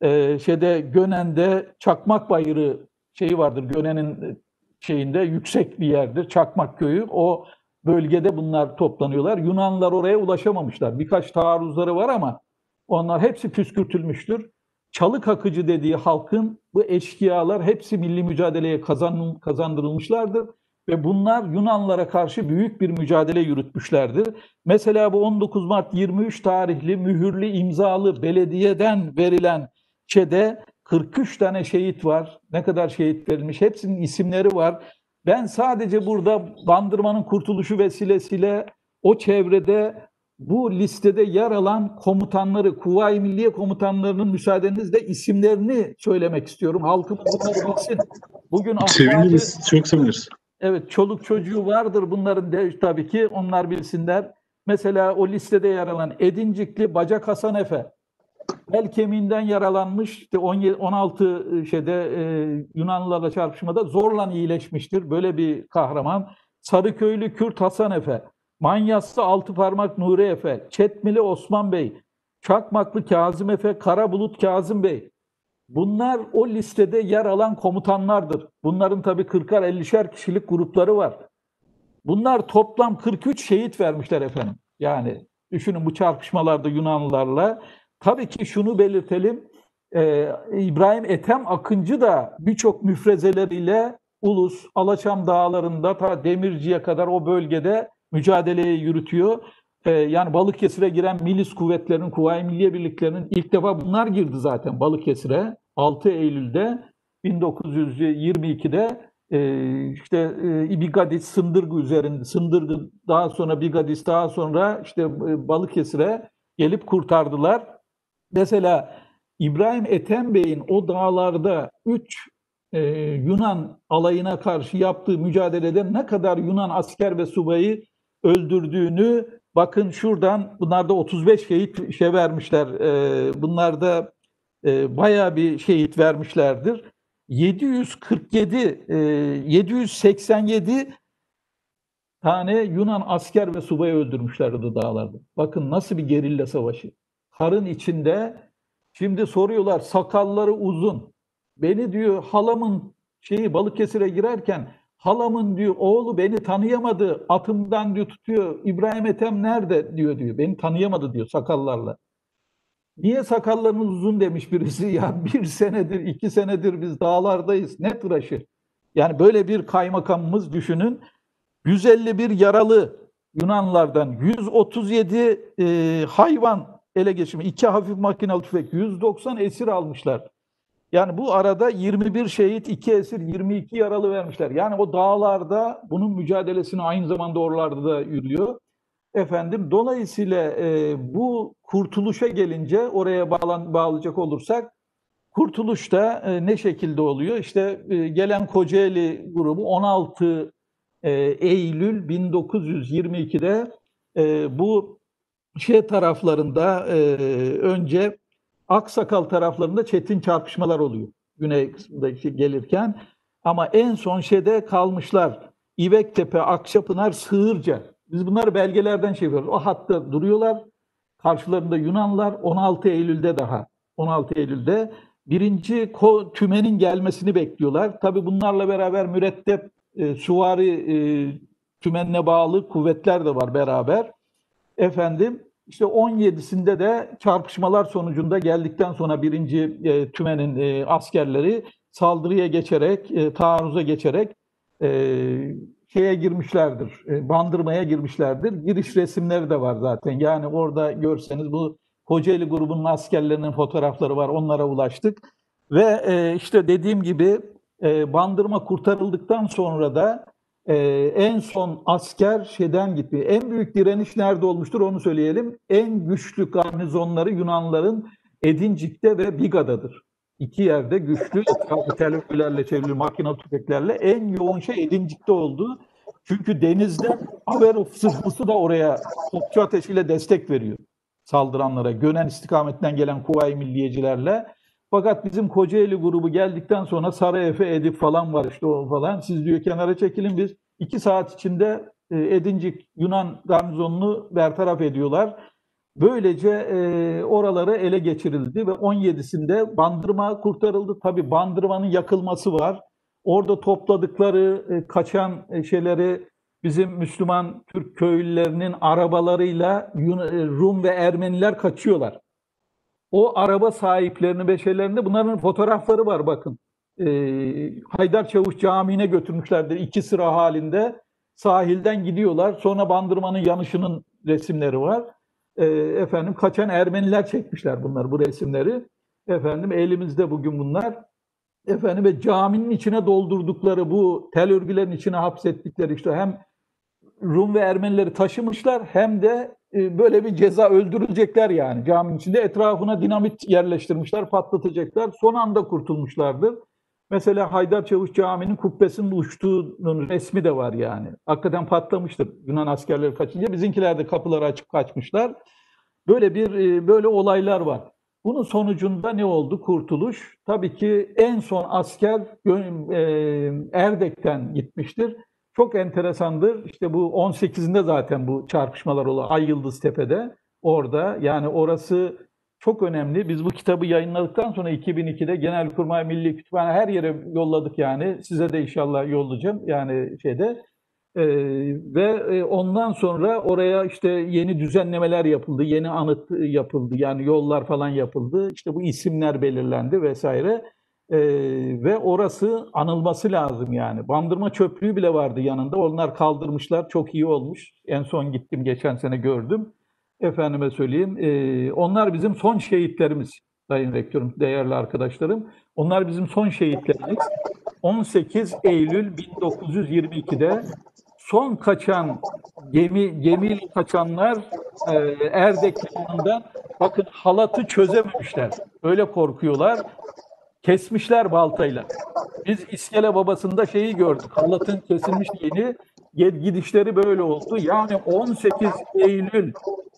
Gönen'de Çakmak Bayırı şeyi vardır. Gönen'in şeyinde yüksek bir yerdir. Çakmak Köyü. O bölgede bunlar toplanıyorlar. Yunanlılar oraya ulaşamamışlar. Birkaç taarruzları var ama onlar hepsi püskürtülmüştür. Çalık Akıcı dediği halkın bu eşkıyalar hepsi milli mücadeleye kazandırılmışlardır. Ve bunlar Yunanlılara karşı büyük bir mücadele yürütmüşlerdir. Mesela bu 19 Mart 23 tarihli mühürlü imzalı belediyeden verilen 43 tane şehit var. Ne kadar şehit verilmiş? Hepsinin isimleri var. Ben sadece burada Bandırma'nın kurtuluşu vesilesiyle o çevrede bu listede yer alan komutanları, Kuvayi Milliye komutanlarının müsaadenizle isimlerini söylemek istiyorum. Halkımız bunları bilsin. Bugün seviniriz, çok seviniriz. Evet, çoluk çocuğu vardır bunların de, tabii ki onlar bilsinler. Mesela o listede yer alan Edincikli Bacak Hasan Efe, bel kemiğinden yaralanmış, işte 16 Yunanlılarla çarpışmada zorla iyileşmiştir. Böyle bir kahraman. Sarıköylü Kürt Hasan Efe, Manyaslı Altıparmak Nuri Efe, Çetmili Osman Bey, Çakmaklı Kazım Efe, Karabulut Kazım Bey. Bunlar o listede yer alan komutanlardır. Bunların tabii 40'ar 50'şer kişilik grupları var. Bunlar toplam 43 şehit vermişler efendim. Yani düşünün bu çarpışmalarda Yunanlılarla. Tabii ki şunu belirtelim. İbrahim Ethem Akıncı da birçok müfrezeleriyle Ulus, Alaçam Dağları'nda ta Demirci'ye kadar o bölgede mücadeleyi yürütüyor. Yani Balıkesir'e giren milis kuvvetlerinin, Kuvayi Milliye Birliklerinin ilk defa bunlar girdi zaten Balıkesir'e. 6 Eylül'de 1922'de Bigadis, Sındırgı üzerinde, Sındırgı daha sonra Bigadis, daha sonra Balıkesir'e gelip kurtardılar. Mesela İbrahim Ethem Bey'in o dağlarda 3 Yunan alayına karşı yaptığı mücadelede ne kadar Yunan asker ve subayı öldürdüğünü bakın şuradan, bunlar da 35 şehit vermişler. Bunlar da bayağı bir şehit vermişlerdir. 787 tane Yunan asker ve subayı öldürmüşlerdi dağlarda. Bakın nasıl bir gerilla savaşı. Karın içinde. Şimdi soruyorlar, sakalları uzun. Beni diyor halamın Balıkesir'e girerken halamın diyor oğlu beni tanıyamadı. Atımdan diyor tutuyor. İbrahim Ethem nerede diyor. Beni tanıyamadı diyor sakallarla. Niye sakallarınız uzun demiş birisi. Ya 1 senedir 2 senedir biz dağlardayız. Ne tıraşı? Yani böyle bir kaymakamımız düşünün. 151 yaralı Yunanlardan, 137 hayvan ele geçirmiş, 2 hafif makinalı tüfek, 190 esir almışlar. Yani bu arada 21 şehit, 2 esir, 22 yaralı vermişler. Yani o dağlarda bunun mücadelesini aynı zamanda oralarda da yürüyor. Dolayısıyla bu kurtuluşa gelince oraya bağlayacak olursak, kurtuluşta ne şekilde oluyor? Gelen Kocaeli grubu 16 Eylül 1922'de bu taraflarında önce Aksakal taraflarında çetin çarpışmalar oluyor. Güney kısmındaki gelirken. Ama en son kalmışlar. İvektepe, Akçapınar, Sığırca. Biz bunları belgelerden yapıyoruz. O hatta duruyorlar. Karşılarında Yunanlar 16 Eylül'de 16 Eylül'de birinci tümenin gelmesini bekliyorlar. Tabii bunlarla beraber mürettep süvari tümenine bağlı kuvvetler de var beraber. 17'sinde de çarpışmalar sonucunda geldikten sonra birinci tümenin askerleri saldırıya geçerek, taarruza geçerek girmişlerdir, Bandırma'ya girmişlerdir. Giriş resimleri de var zaten. Yani orada görseniz bu Kocaeli grubunun askerlerinin fotoğrafları var. Onlara ulaştık. Ve dediğim gibi Bandırma kurtarıldıktan sonra da en son asker gitti. En büyük direniş nerede olmuştur onu söyleyelim. En güçlü garnizonları Yunanların Edincik'te ve Biga'dadır. 2 yerde güçlü, teleflerle çevrili makinalı tüfeklerle en yoğun Edincik'te oldu. Çünkü denizden Averov sırfısı da oraya topçu ateşiyle destek veriyor saldıranlara. Gönen istikametinden gelen Kuvayi Milliyecilerle. Fakat bizim Kocaeli grubu geldikten sonra Sarayefe, Edip falan var işte o falan. Siz diyor kenara çekilin, biz 2 saat içinde Edincik Yunan garnizonunu bertaraf ediyorlar. Böylece oraları ele geçirildi ve 17'sinde Bandırma kurtarıldı. Tabii Bandırma'nın yakılması var. Orada topladıkları kaçan şeyleri bizim Müslüman Türk köylülerinin arabalarıyla Rum ve Ermeniler kaçıyorlar. O araba sahiplerini ve şeylerinde bunların fotoğrafları var bakın. Haydar Çavuş Camii'ne götürmüşlerdir 2 sıra halinde. Sahilden gidiyorlar. Sonra Bandırma'nın yanışının resimleri var. Efendim kaçan Ermeniler çekmişler bunlar, bu resimleri. Efendim elimizde bugün bunlar. Efendim ve caminin içine doldurdukları bu tel örgülerin içine hapsettikleri işte hem Rum ve Ermenileri taşımışlar hem de böyle bir ceza, öldürülecekler yani. Caminin içinde etrafına dinamit yerleştirmişler, patlatacaklar. Son anda kurtulmuşlardır. Mesela Haydar Çavuş Camii'nin kubbesinin uçtuğunun resmi de var yani. Hakikaten patlamıştır Yunan askerleri kaçınca. Bizimkiler de kapıları açıp kaçmışlar. Böyle olaylar var. Bunun sonucunda ne oldu? Kurtuluş. Tabii ki en son asker Erdek'ten gitmiştir. Çok enteresandır. İşte bu 18'inde zaten bu çarpışmalar oluyor. Ay Yıldız Tepe'de. Orada yani orası çok önemli. Biz bu kitabı yayınladıktan sonra 2002'de Genelkurmay Milli Kütüphane her yere yolladık yani. Size de inşallah yollayacağım yani şeyde. Ve ondan sonra oraya işte yeni düzenlemeler yapıldı, yeni anıt yapıldı, yani yollar falan yapıldı. İşte bu isimler belirlendi vesaire. Ve orası anılması lazım yani. Bandırma çöplüğü bile vardı yanında. Onlar kaldırmışlar. Çok iyi olmuş. En son gittim, geçen sene gördüm. Efendime söyleyeyim. Onlar bizim son şehitlerimiz. Sayın Rektörüm, değerli arkadaşlarım. Onlar bizim son şehitlerimiz. 18 Eylül 1922'de son kaçan gemiyle kaçanlar Erdek limanından bakın halatı çözememişler. Öyle korkuyorlar. Kesmişler baltayla. Biz İskele Babası'nda şeyi gördük. Halatın kesilmiş yeni gidişleri böyle oldu. Yani 18 Eylül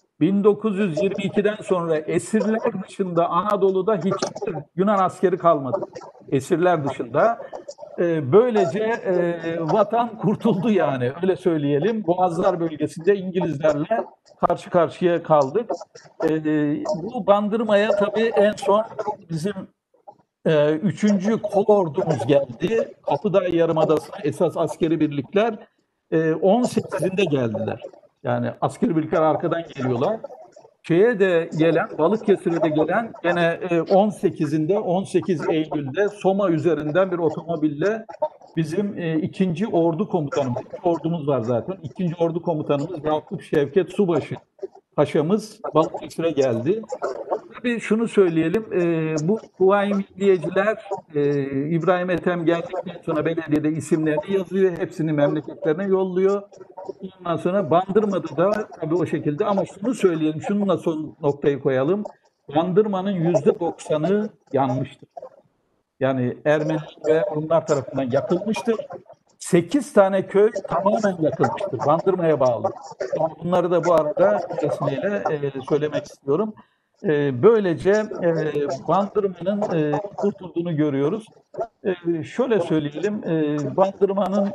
1922'den sonra esirler dışında Anadolu'da hiçbir Yunan askeri kalmadı. Esirler dışında. Böylece vatan kurtuldu yani, öyle söyleyelim. Boğazlar bölgesinde İngilizlerle karşı karşıya kaldık. Bu Bandırma'ya tabii en son bizim 3. Kolordumuz geldi. Kapıdağ Yarımadası'na esas askeri birlikler 18'inde geldiler. Yani askeri birlikler arkadan geliyorlar. Şeye de gelen, Balıkesir'e de gelen gene 18'inde, 18 Eylül'de Soma üzerinden bir otomobille bizim 2. Ordu Komutanımız, 2 ordumuz var zaten. 2. Ordu Komutanımız Yakup Şevket Subaşı Paşa'mız Balıkesir'e geldi. Tabii şunu söyleyelim, bu Kuvayi Milliyeciler İbrahim Ethem geldikten sonra belediyede isimlerini yazıyor, hepsini memleketlerine yolluyor. Ondan sonra Bandırma'da da tabii o şekilde, ama şunu söyleyelim, şununla son noktayı koyalım. Bandırma'nın %90'ı yanmıştır. Yani Ermeni ve Rumlar tarafından yakılmıştır. 8 tane köy tamamen yakılmıştır. Bandırma'ya bağlı. Yani bunları da bu arada resmiyle söylemek istiyorum. Böylece Bandırma'nın kurtulduğunu görüyoruz. Şöyle söyleyelim, Bandırma'nın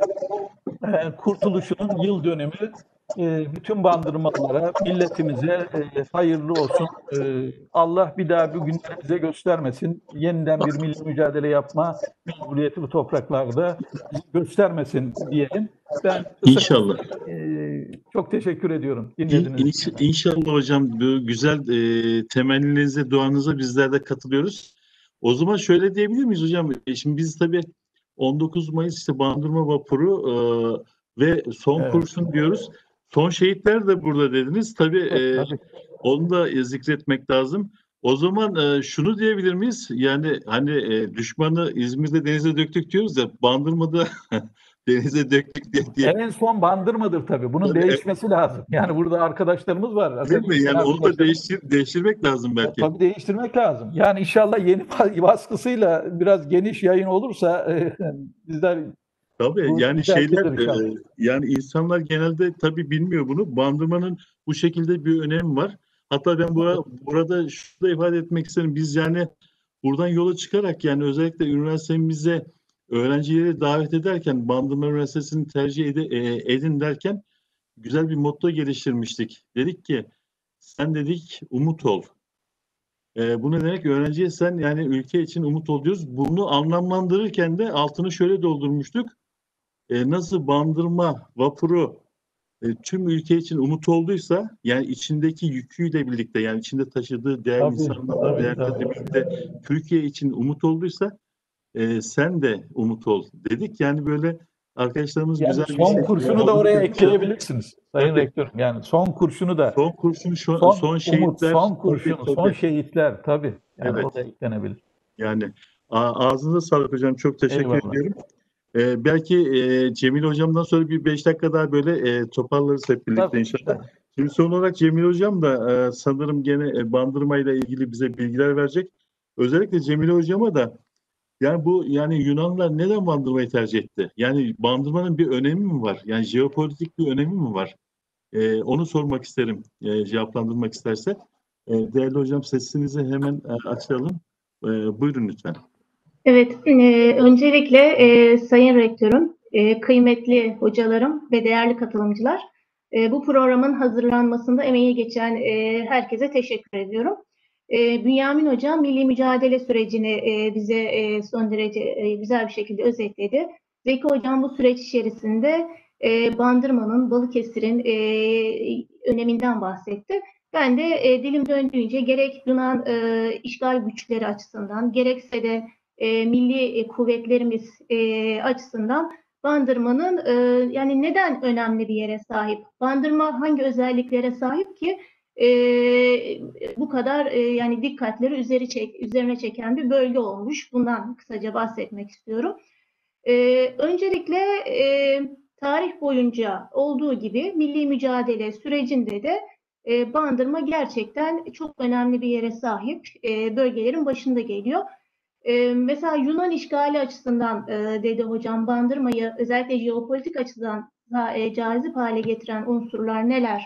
kurtuluşunun yıl dönümü bütün Bandırmalılara, milletimize hayırlı olsun. Allah bir daha bu günleri bize göstermesin. Yeniden bir milli mücadele yapma mecburiyeti bu topraklarda göstermesin diyelim. Ben İnşallah. çok teşekkür ediyorum dinlediğiniz için. İnşallah hocam, bu güzel temenninize, duanıza bizler de katılıyoruz. O zaman şöyle diyebilir miyiz hocam? Şimdi biz tabii 19 Mayıs işte Bandırma Vapuru ve son Evet. kurşun diyoruz. Son şehitler de burada dediniz. Tabii, Tabii. onu da zikretmek lazım. O zaman şunu diyebilir miyiz? Yani hani düşmanı İzmir'de denize döktük diyoruz ya, Bandırma'da denize döktük diye. En son Bandırma'dır tabii. Bunun Tabii, değişmesi lazım. Yani burada arkadaşlarımız var. Değil mi? Yani onu da değiştirmek lazım belki. Tabii değiştirmek lazım. Yani inşallah yeni baskısıyla biraz geniş yayın olursa bizler Tabii yani şeyler, inşallah. yani insanlar genelde tabii bilmiyor bunu. Bandırmanın bu şekilde bir önemi var. Hatta ben burada şunu da ifade etmek isterim. Biz yani buradan yola çıkarak yani özellikle üniversitemize öğrencileri davet ederken Bandırma Üniversitesi'ni tercih edin derken güzel bir motto geliştirmiştik. Dedik ki sen dedik umut ol. Bu ne demek? Öğrenciye sen yani ülke için umut ol diyoruz. Bunu anlamlandırırken de altını şöyle doldurmuştuk. Nasıl Bandırma vapuru tüm ülke için umut olduysa yani içindeki yüküyle birlikte yani içinde taşıdığı değerli Tabii, insanlarla tabii, değerlerle tabii. birlikte Türkiye için umut olduysa sen de umut ol dedik. Yani böyle arkadaşlarımız Yani güzel bir son kurşunu da oraya ekleyebilirsiniz Sayın Tabii. Rektörüm. Yani son kurşunu da Son kurşun son son umut, şehitler son kurşun, son şehitler tabii. Yani evet. o da eklenebilir. Yani ağzınıza sağlık hocam. Çok teşekkür Eyvallah. ediyorum. Belki Cemil hocamdan sonra bir 5 dakika daha böyle toparlarız hep birlikte Tabii, inşallah. tabii. Şimdi son olarak Cemil hocam da sanırım gene Bandırma ile ilgili bize bilgiler verecek. Özellikle Cemil hocama da yani bu yani Yunanlılar neden Bandırmayı tercih etti? Yani Bandırmanın bir önemi mi var? Yani jeopolitik bir önemi mi var? Onu sormak isterim cevaplandırmak isterse. Değerli hocam sesinizi hemen açalım. Buyurun lütfen. Evet, öncelikle Sayın Rektörüm, kıymetli hocalarım ve değerli katılımcılar, bu programın hazırlanmasında emeği geçen herkese teşekkür ediyorum. Bünyamin Hocam milli mücadele sürecini bize son derece güzel bir şekilde özetledi. Zeki Hocam bu süreç içerisinde Bandırma'nın, Balıkesir'in öneminden bahsetti. Ben de dilim döndüğünce gerek Yunan işgal güçleri açısından, gerekse de milli kuvvetlerimiz açısından Bandırma'nın yani neden önemli bir yere sahip? Bandırma hangi özelliklere sahip ki bu kadar yani dikkatleri üzerine çeken bir bölge olmuş. Bundan kısaca bahsetmek istiyorum. Öncelikle tarih boyunca olduğu gibi milli mücadele sürecinde de Bandırma gerçekten çok önemli bir yere sahip. Bölgelerin başında geliyor. Mesela Yunan işgali açısından dedi hocam Bandırma'yı özellikle jeopolitik açıdan cazip hale getiren unsurlar neler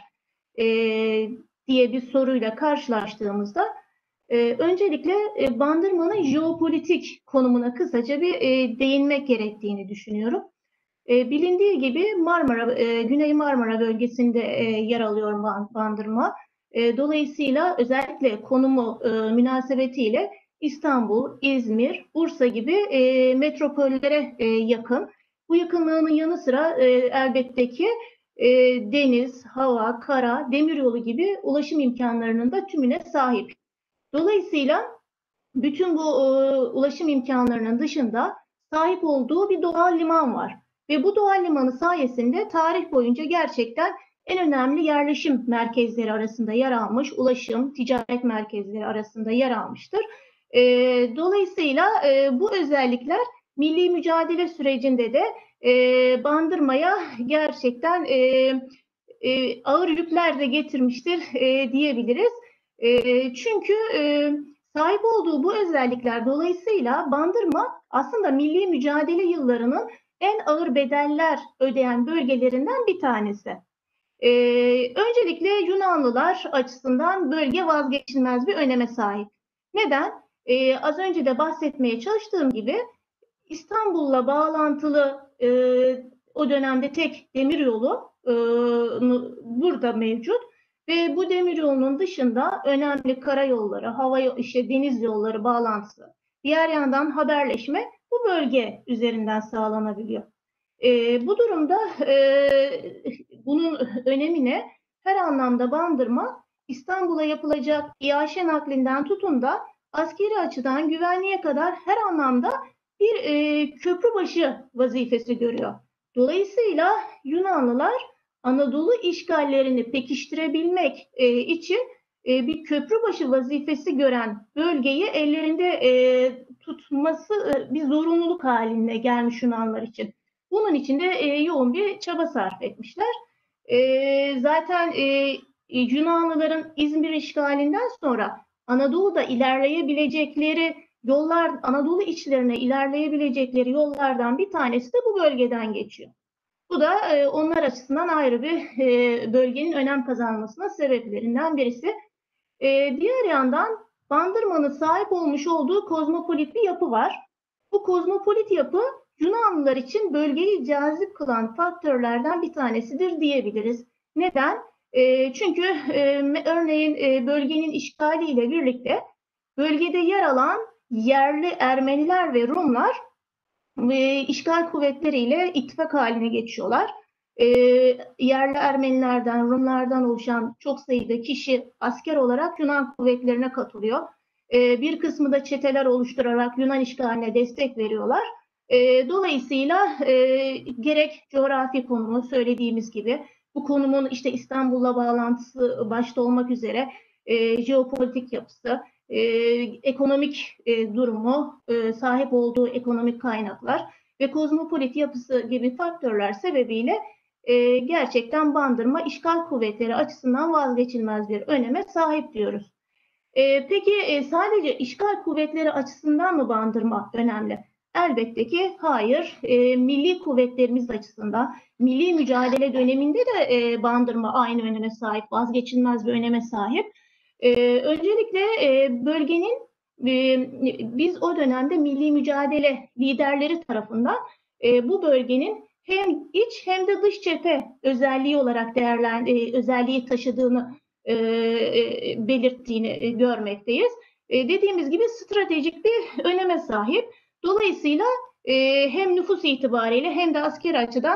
diye bir soruyla karşılaştığımızda öncelikle Bandırma'nın jeopolitik konumuna kısaca bir değinmek gerektiğini düşünüyorum. Bilindiği gibi Güney Marmara bölgesinde yer alıyor Bandırma. Dolayısıyla özellikle konumu münasebetiyle İstanbul, İzmir, Bursa gibi metropollere yakın. Bu yakınlığının yanı sıra elbette ki deniz, hava, kara, demiryolu gibi ulaşım imkanlarının da tümüne sahip. Dolayısıyla bütün bu ulaşım imkanlarının dışında sahip olduğu bir doğal liman var. Ve bu doğal limanı sayesinde tarih boyunca gerçekten en önemli yerleşim merkezleri arasında yer almış, ulaşım, ticaret merkezleri arasında yer almıştır. Dolayısıyla bu özellikler milli mücadele sürecinde de Bandırma'ya gerçekten ağır yükler de getirmiştir diyebiliriz. Çünkü sahip olduğu bu özellikler dolayısıyla Bandırma aslında milli mücadele yıllarının en ağır bedeller ödeyen bölgelerinden bir tanesi. Öncelikle Yunanlılar açısından bölge vazgeçilmez bir öneme sahip. Neden? Az önce de bahsetmeye çalıştığım gibi İstanbul'la bağlantılı o dönemde tek demiryolu burada mevcut. Ve bu demiryolunun dışında önemli karayolları, deniz yolları bağlantısı, diğer yandan haberleşme bu bölge üzerinden sağlanabiliyor. Bu durumda bunun önemine her anlamda Bandırma İstanbul'a yapılacak İAŞ naklinden tutun da askeri açıdan güvenliğe kadar her anlamda bir köprübaşı vazifesi görüyor. Dolayısıyla Yunanlılar Anadolu işgallerini pekiştirebilmek için bir köprübaşı vazifesi gören bölgeyi ellerinde tutması bir zorunluluk haline gelmiş Yunanlar için. Bunun için de yoğun bir çaba sarf etmişler. Zaten Yunanlıların İzmir işgalinden sonra Anadolu'da ilerleyebilecekleri yollar, Anadolu içlerine ilerleyebilecekleri yollardan bir tanesi de bu bölgeden geçiyor. Bu da onlar açısından ayrı bir bölgenin önem kazanmasına sebeplerinden birisi. Diğer yandan Bandırma'nın sahip olmuş olduğu kozmopolit bir yapı var. Bu kozmopolit yapı Yunanlılar için bölgeyi cazip kılan faktörlerden bir tanesidir diyebiliriz. Neden? Çünkü örneğin bölgenin işgaliyle birlikte bölgede yer alan yerli Ermeniler ve Rumlar işgal kuvvetleriyle ittifak haline geçiyorlar. Yerli Ermenilerden, Rumlardan oluşan çok sayıda kişi asker olarak Yunan kuvvetlerine katılıyor. Bir kısmı da çeteler oluşturarak Yunan işgaline destek veriyorlar. Dolayısıyla gerek coğrafi konumu söylediğimiz gibi bu konumun işte İstanbul'la bağlantısı başta olmak üzere jeopolitik yapısı, ekonomik durumu, sahip olduğu ekonomik kaynaklar ve kozmopolit yapısı gibi faktörler sebebiyle gerçekten Bandırma işgal kuvvetleri açısından vazgeçilmez bir öneme sahip diyoruz. Peki sadece işgal kuvvetleri açısından mı Bandırma önemli? Elbette ki hayır. Milli kuvvetlerimiz açısından, milli mücadele döneminde de Bandırma aynı öneme sahip, vazgeçilmez bir öneme sahip. Öncelikle bölgenin biz o dönemde milli mücadele liderleri tarafından bu bölgenin hem iç hem de dış cephe özelliği olarak özelliği taşıdığını belirttiğini görmekteyiz. Dediğimiz gibi stratejik bir öneme sahip. Dolayısıyla hem nüfus itibariyle hem de asker açıdan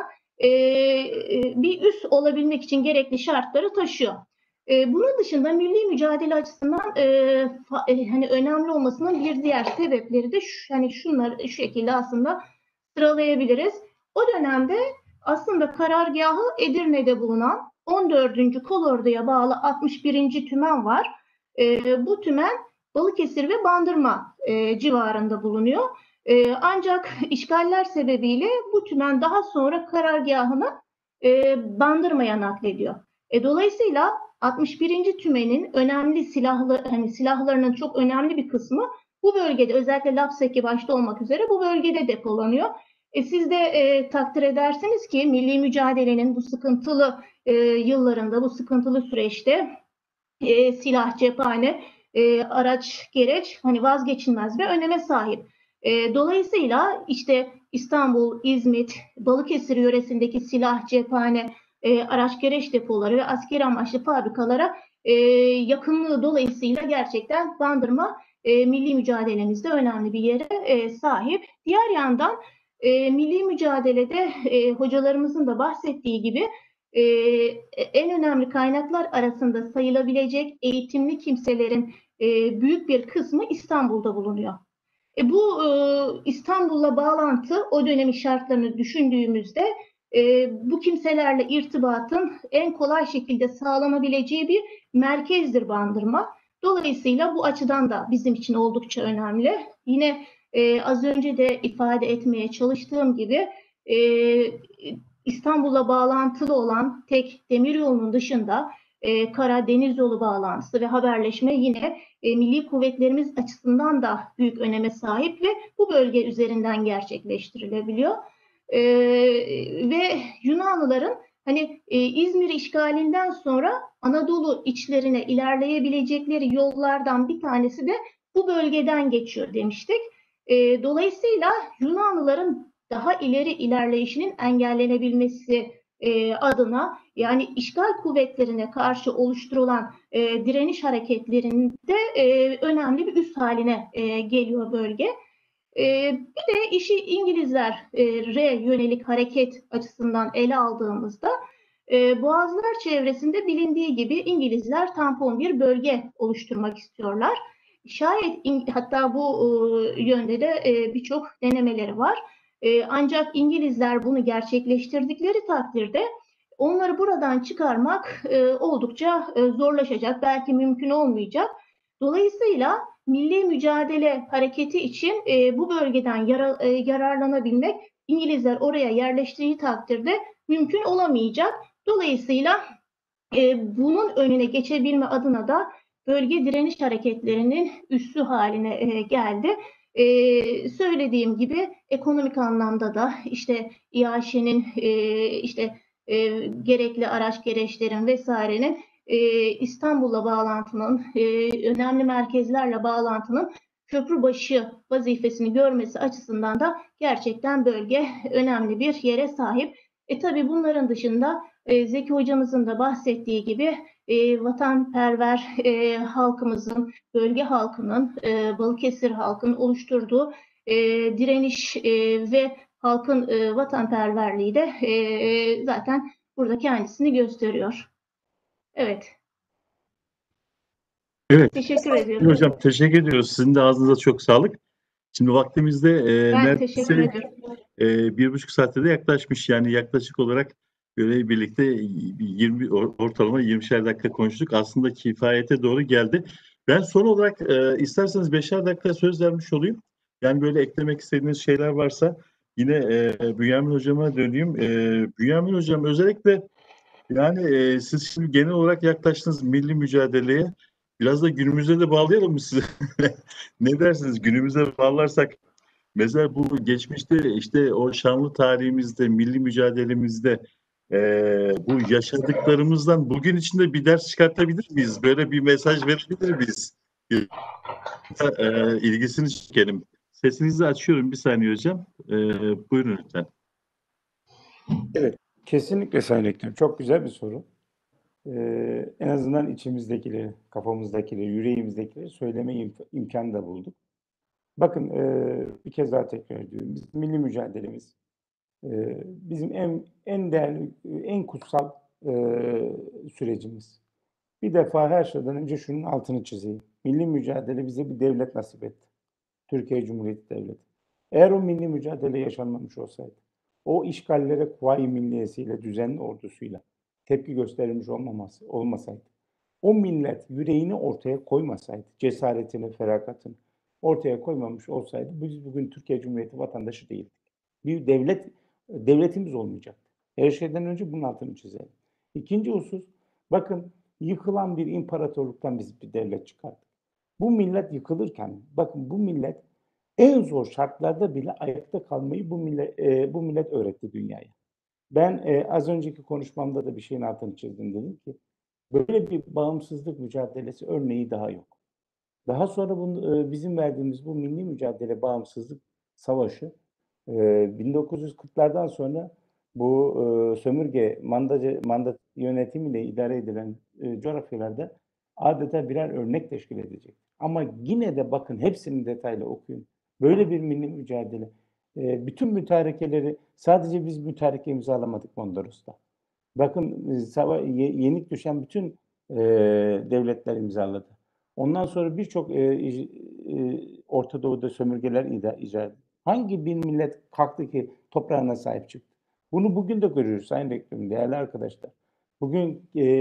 bir üs olabilmek için gerekli şartları taşıyor. Bunun dışında milli mücadele açısından hani önemli olmasının bir diğer sebepleri de şunları şu şekilde aslında sıralayabiliriz. O dönemde aslında karargahı Edirne'de bulunan 14. Kolordu'ya bağlı 61. Tümen var. Bu tümen Balıkesir ve Bandırma civarında bulunuyor. Ancak işgaller sebebiyle bu tümen daha sonra karargahını Bandırma'ya naklediyor. Dolayısıyla 61. Tümen'in önemli silahlarının çok önemli bir kısmı bu bölgede, özellikle Lapseki başta olmak üzere bu bölgede depolanıyor. Siz de takdir edersiniz ki milli mücadelenin bu sıkıntılı yıllarında, bu sıkıntılı süreçte silah, cephane, araç, gereç hani vazgeçilmez bir öneme sahip. Dolayısıyla işte İstanbul, İzmit, Balıkesir yöresindeki silah, cephane, araç gereç depoları ve askeri amaçlı fabrikalara yakınlığı dolayısıyla gerçekten Bandırma milli mücadelemizde önemli bir yere sahip. Diğer yandan milli mücadelede hocalarımızın da bahsettiği gibi en önemli kaynaklar arasında sayılabilecek eğitimli kimselerin büyük bir kısmı İstanbul'da bulunuyor. Bu İstanbul'la bağlantı o dönemin şartlarını düşündüğümüzde bu kimselerle irtibatın en kolay şekilde sağlanabileceği bir merkezdir Bandırma. Dolayısıyla bu açıdan da bizim için oldukça önemli. Yine az önce de ifade etmeye çalıştığım gibi İstanbul'la bağlantılı olan tek demiryolunun dışında kara deniz yolu bağlantısı ve haberleşme yine milli kuvvetlerimiz açısından da büyük öneme sahip ve bu bölge üzerinden gerçekleştirilebiliyor. Ve Yunanlıların hani İzmir işgalinden sonra Anadolu içlerine ilerleyebilecekleri yollardan bir tanesi de bu bölgeden geçiyor demiştik. Dolayısıyla Yunanlıların daha ileri ilerleyişinin engellenebilmesi adına yani işgal kuvvetlerine karşı oluşturulan direniş hareketlerinde önemli bir üs haline geliyor bölge. Bir de işi İngilizlere yönelik hareket açısından ele aldığımızda Boğazlar çevresinde bilindiği gibi İngilizler tampon bir bölge oluşturmak istiyorlar. Şayet hatta bu yönde de birçok denemeleri var. Ancak İngilizler bunu gerçekleştirdikleri takdirde onları buradan çıkarmak oldukça zorlaşacak, belki mümkün olmayacak. Dolayısıyla milli mücadele hareketi için bu bölgeden yararlanabilmek İngilizler oraya yerleştiği takdirde mümkün olamayacak. Dolayısıyla bunun önüne geçebilme adına da bölge direniş hareketlerinin üssü haline geldi. Söylediğim gibi ekonomik anlamda da işte İAŞ'nin işte gerekli araç gereçlerin vesairenin İstanbul'la bağlantının, önemli merkezlerle bağlantının köprübaşı vazifesini görmesi açısından da gerçekten bölge önemli bir yere sahip. Tabii bunların dışında Zeki Hocamızın da bahsettiği gibi vatanperver halkımızın, bölge halkının, Balıkesir halkının oluşturduğu direniş ve halkın vatanperverliği de zaten burada kendisini gösteriyor. Evet, Evet. teşekkür ediyorum. Hocam teşekkür ediyoruz. Sizin de ağzınıza çok sağlık. Şimdi vaktimizde Ben teşekkür neredeyse ediyorum. 1,5 saate de yaklaşmış. Yani yaklaşık olarak böyle birlikte 20 ortalama 20'şer dakika konuştuk. Aslında kifayete doğru geldi. Ben son olarak isterseniz 5'er dakika söz vermiş olayım. Yani böyle eklemek istediğiniz şeyler varsa yine Bünyamin Hocam'a döneyim. Bünyamin Hocam özellikle yani siz şimdi genel olarak yaklaştınız milli mücadeleye. Biraz da günümüze de bağlayalım mı sizi? Ne dersiniz? Günümüze bağlarsak mesela bu geçmişte işte o şanlı tarihimizde, milli mücadelemizde bu yaşadıklarımızdan bugün içinde bir ders çıkartabilir miyiz? Böyle bir mesaj verebilir miyiz? İlgisini çekelim. Sesinizi açıyorum bir saniye hocam. Buyurun lütfen. Evet, kesinlikle Sayın Rektörüm. Çok güzel bir soru. En azından içimizdekileri, kafamızdakileri, yüreğimizdekileri söyleme imkanı da bulduk. Bakın bir kez daha tekrar ediyorum. Bizim milli mücadelemiz bizim en değerli, en kutsal sürecimiz. Bir defa her şeyden önce şunun altını çizeyim. Milli mücadele bize bir devlet nasip etti. Türkiye Cumhuriyeti Devleti. Eğer o milli mücadele yaşanmamış olsaydı, o işgallere Kuvayi Milliyesi'yle, düzenli ordusuyla tepki gösterilmiş olmasaydı, o millet yüreğini ortaya koymasaydı, cesaretini, ferakatini ortaya koymamış olsaydı, biz bugün Türkiye Cumhuriyeti vatandaşı değildik. Bir devletimiz olmayacaktı. Her şeyden önce bunun altını çizelim. İkinci husus, bakın yıkılan bir imparatorluktan biz bir devlet çıkardık. Bu millet yıkılırken, bakın bu millet en zor şartlarda bile ayakta kalmayı bu millet öğretti dünyaya. Ben az önceki konuşmamda da bir şeyin altını çizdim, dedim ki böyle bir bağımsızlık mücadelesi örneği daha yok. Daha sonra bizim verdiğimiz bu milli mücadele bağımsızlık savaşı 1940'lardan sonra bu sömürge manda yönetimiyle idare edilen coğrafyalarda adeta birer örnek teşkil edecek. Ama yine de bakın hepsini detaylı okuyun. Böyle bir milli mücadele. Bütün mütarekeleri sadece biz mütareke imzalamadık Mondros'ta. Bakın yenik düşen bütün devletler imzaladı. Ondan sonra birçok Orta Doğu'da sömürgeler icat. Hangi bir millet kalktı ki toprağına sahip çıktı? Bunu bugün de görüyoruz Sayın Rektörüm, değerli arkadaşlar. Bugün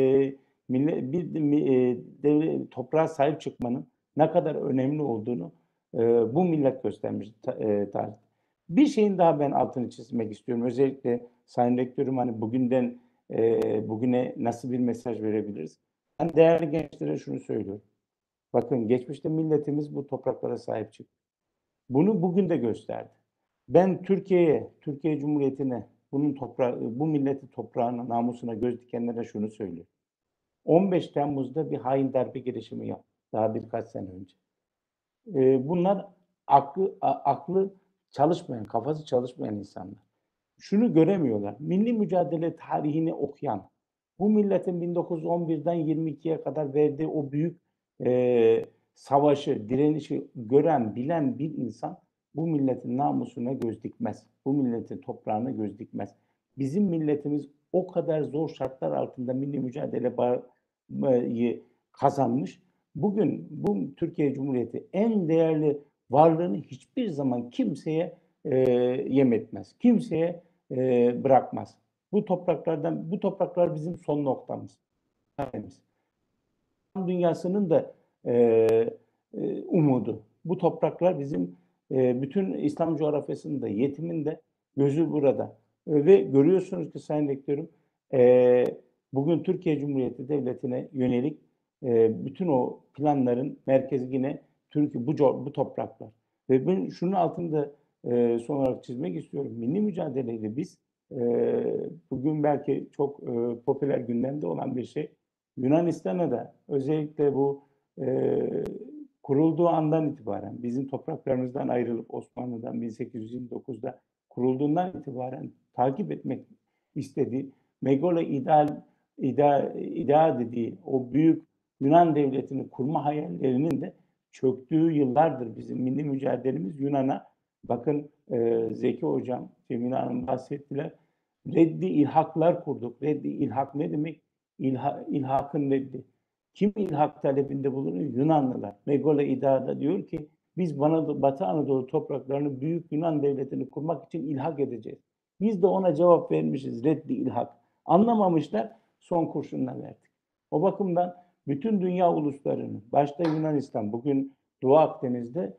toprağa sahip çıkmanın ne kadar önemli olduğunu bu millet göstermiş tarih. Bir şeyin daha ben altını çizmek istiyorum. Özellikle Sayın Rektörüm hani bugüne nasıl bir mesaj verebiliriz? Ben değerli gençlere şunu söylüyorum. Bakın geçmişte milletimiz bu topraklara sahip çıktı. Bunu bugün de gösterdi. Ben Türkiye Cumhuriyeti'ne, bu milleti toprağına, namusuna göz dikenlere şunu söylüyorum. 15 Temmuz'da bir hain darbe girişimi yaptı. Daha birkaç sene önce. Bunlar aklı çalışmayan, kafası çalışmayan insanlar. Şunu göremiyorlar. Milli mücadele tarihini okuyan, bu milletin 1911'den 22'ye kadar verdiği o büyük savaşı, direnişi gören, bilen bir insan bu milletin namusuna göz dikmez. Bu milletin toprağına göz dikmez. Bizim milletimiz o kadar zor şartlar altında milli mücadeleyi kazanmış. Bugün bu Türkiye Cumhuriyeti en değerli varlığını hiçbir zaman kimseye yem etmez. Kimseye bırakmaz. Bu topraklar bizim son noktamız. Dünyasının da umudu. Bu topraklar bizim bütün İslam coğrafyasının da yetimin de gözü burada. Ve görüyorsunuz ki Sayın Rektörüm bugün Türkiye Cumhuriyeti Devleti'ne yönelik bütün o planların merkezi yine Türkiye, bu topraklar. Ve ben şunun altında son olarak çizmek istiyorum. Milli mücadeleyle biz bugün belki çok popüler gündemde olan bir şey. Yunanistan'a da özellikle bu kurulduğu andan itibaren, bizim topraklarımızdan ayrılıp Osmanlı'dan 1829'da kurulduğundan itibaren takip etmek istediği Megalo İda dediği o büyük Yunan devletini kurma hayallerinin de çöktüğü yıllardır bizim milli mücadelemiz. Yunan'a bakın, Zeki Hocam, Cemile Hanım bahsettiler. Reddi ilhaklar kurduk. Reddi ilhak ne demek? İlhakın reddi. Kim ilhak talebinde bulunuyor? Yunanlılar. Megalo İda'da diyor ki biz Batı Anadolu topraklarını büyük Yunan devletini kurmak için ilhak edeceğiz. Biz de ona cevap vermişiz. Reddi ilhak. Anlamamışlar, son kurşunla verdik. O bakımdan bütün dünya uluslarını, başta Yunanistan, bugün Doğu Akdeniz'de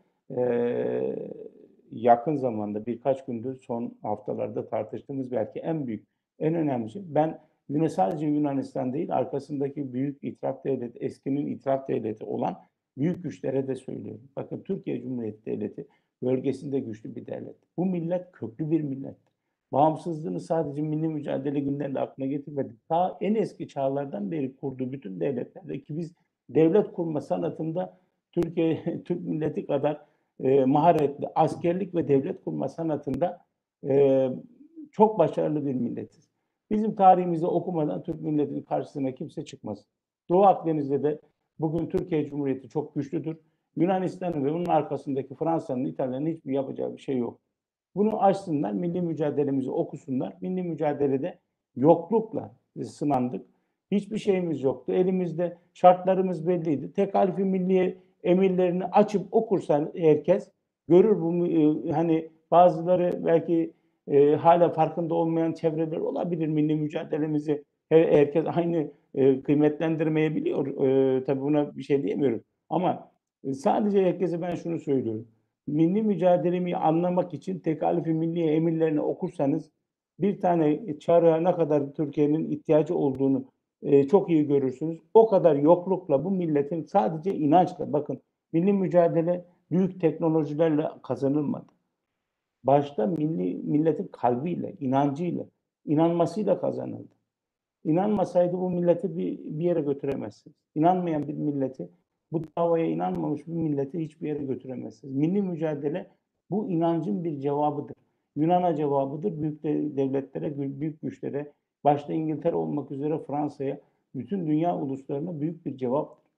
yakın zamanda birkaç gündür, son haftalarda tartıştığımız belki en büyük, en önemli şey. Ben sadece Yunanistan değil, arkasındaki büyük itiraf devleti, eskinin itiraf devleti olan büyük güçlere de söylüyorum. Bakın, Türkiye Cumhuriyeti Devleti bölgesinde güçlü bir devlet. Bu millet köklü bir millet. Bağımsızlığını sadece milli mücadele günlerinde aklına getirmedik. Ta en eski çağlardan beri kurduğu bütün devletlerde, ki biz devlet kurma sanatında Türk milleti kadar maharetli, askerlik ve devlet kurma sanatında çok başarılı bir milletiz. Bizim tarihimizi okumadan Türk milletinin karşısına kimse çıkmaz. Doğu Akdeniz'de de bugün Türkiye Cumhuriyeti çok güçlüdür. Yunanistan'ın ve onun arkasındaki Fransa'nın, İtalya'nın hiçbir yapacağı bir şey yok. Bunu açsınlar, milli mücadelemizi okusunlar. Milli mücadelede yoklukla sınandık. Hiçbir şeyimiz yoktu. Elimizde şartlarımız belliydi. Tekalifi milliye emirlerini açıp okursa herkes görür. Bu hani bazıları belki hala farkında olmayan çevreler olabilir. Milli mücadelemizi herkes aynı kıymetlendirmeyebiliyor. Tabii buna bir şey diyemiyorum. Ama sadece herkese ben şunu söylüyorum. Milli mücadelemi anlamak için Tekalifi Milliye emirlerini okursanız bir tane çarığa ne kadar Türkiye'nin ihtiyacı olduğunu çok iyi görürsünüz. O kadar yoklukla bu milletin sadece inançla, bakın, milli mücadele büyük teknolojilerle kazanılmadı. Başta milletin kalbiyle, inancıyla, inanmasıyla kazanıldı. İnanmasaydı bu milleti bir yere götüremezsiniz. İnanmayan bir milleti, bu davaya inanmamış bir milleti hiçbir yere götüremezsiniz. Milli mücadele bu inancın bir cevabıdır. Yunan'a cevabıdır. Büyük devletlere, büyük güçlere, başta İngiltere olmak üzere Fransa'ya, bütün dünya uluslarına büyük bir cevaptır.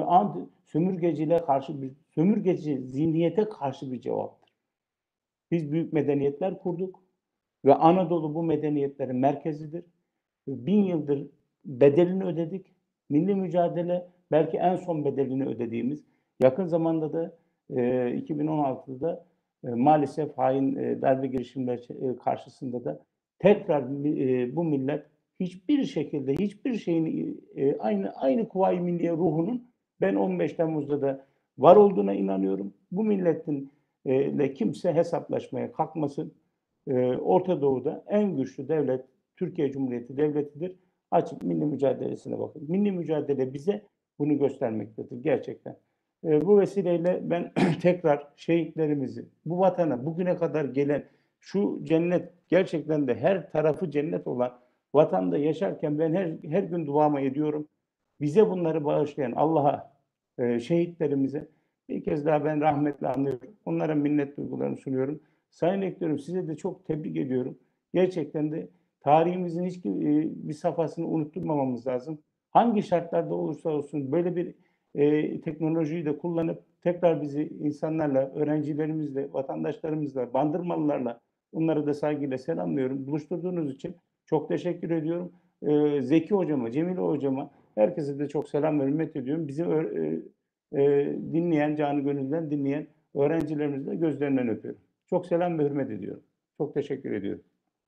Sömürgeci zihniyete karşı bir cevaptır. Biz büyük medeniyetler kurduk ve Anadolu bu medeniyetlerin merkezidir. 1000 yıldır bedelini ödedik. Milli mücadele belki en son bedelini ödediğimiz, yakın zamanda da 2016'da maalesef hain darbe girişimleri karşısında da tekrar bu millet hiçbir şekilde hiçbir şeyin aynı Kuvayi Milliye ruhunun ben 15 Temmuz'da da var olduğuna inanıyorum. Bu milletin kimse hesaplaşmaya kalkmasın. Orta Doğu'da en güçlü devlet Türkiye Cumhuriyeti Devleti'dir. Açık milli mücadelesine bakın. Milli mücadele bize bunu göstermektedir gerçekten. Bu vesileyle ben tekrar şehitlerimizi, bu vatana bugüne kadar gelen şu cennet, gerçekten de her tarafı cennet olan vatanda yaşarken ben her gün duamı ediyorum. Bize bunları bağışlayan Allah'a, şehitlerimize bir kez daha ben rahmetle anıyorum. Onlara minnet duygularını sunuyorum. Sayın Rektörüm, size de çok tebrik ediyorum. Gerçekten de tarihimizin hiçbir safhasını unutturmamamız lazım. Hangi şartlarda olursa olsun böyle bir teknolojiyi de kullanıp tekrar bizi insanlarla, öğrencilerimizle, vatandaşlarımızla, Bandırmalılarla, onları da saygıyla selamlıyorum. Buluşturduğunuz için çok teşekkür ediyorum. Zeki Hocama, Cemile Hocama, herkese de çok selam ve hürmet ediyorum. Bizi dinleyen, canı gönülden dinleyen öğrencilerimizle gözlerinden öpüyorum. Çok selam ve hürmet ediyorum. Çok teşekkür ediyorum.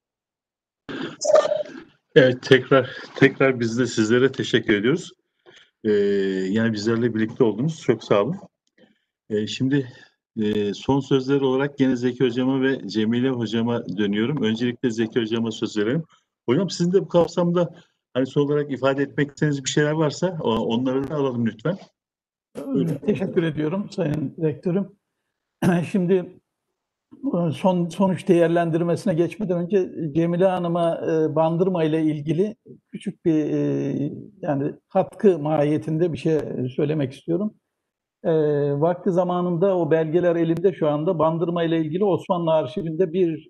Evet, tekrar biz de sizlere teşekkür ediyoruz. Yani bizlerle birlikte oldunuz. Çok sağ olun. Şimdi son sözler olarak gene Zeki Hocama ve Cemile Hocama dönüyorum. Öncelikle Zeki Hocama söz verelim. Hocam, sizin de bu kapsamda hani son olarak ifade etmek istediğiniz bir şeyler varsa onları da alalım lütfen. Buyurun. Teşekkür ediyorum Sayın Rektörüm. Şimdi Sonuç değerlendirmesine geçmeden önce Cemile Hanım'a Bandırma ile ilgili küçük bir yani katkı mahiyetinde bir şey söylemek istiyorum. Vakti zamanında o belgeler elimde şu anda. Bandırma ile ilgili Osmanlı arşivinde bir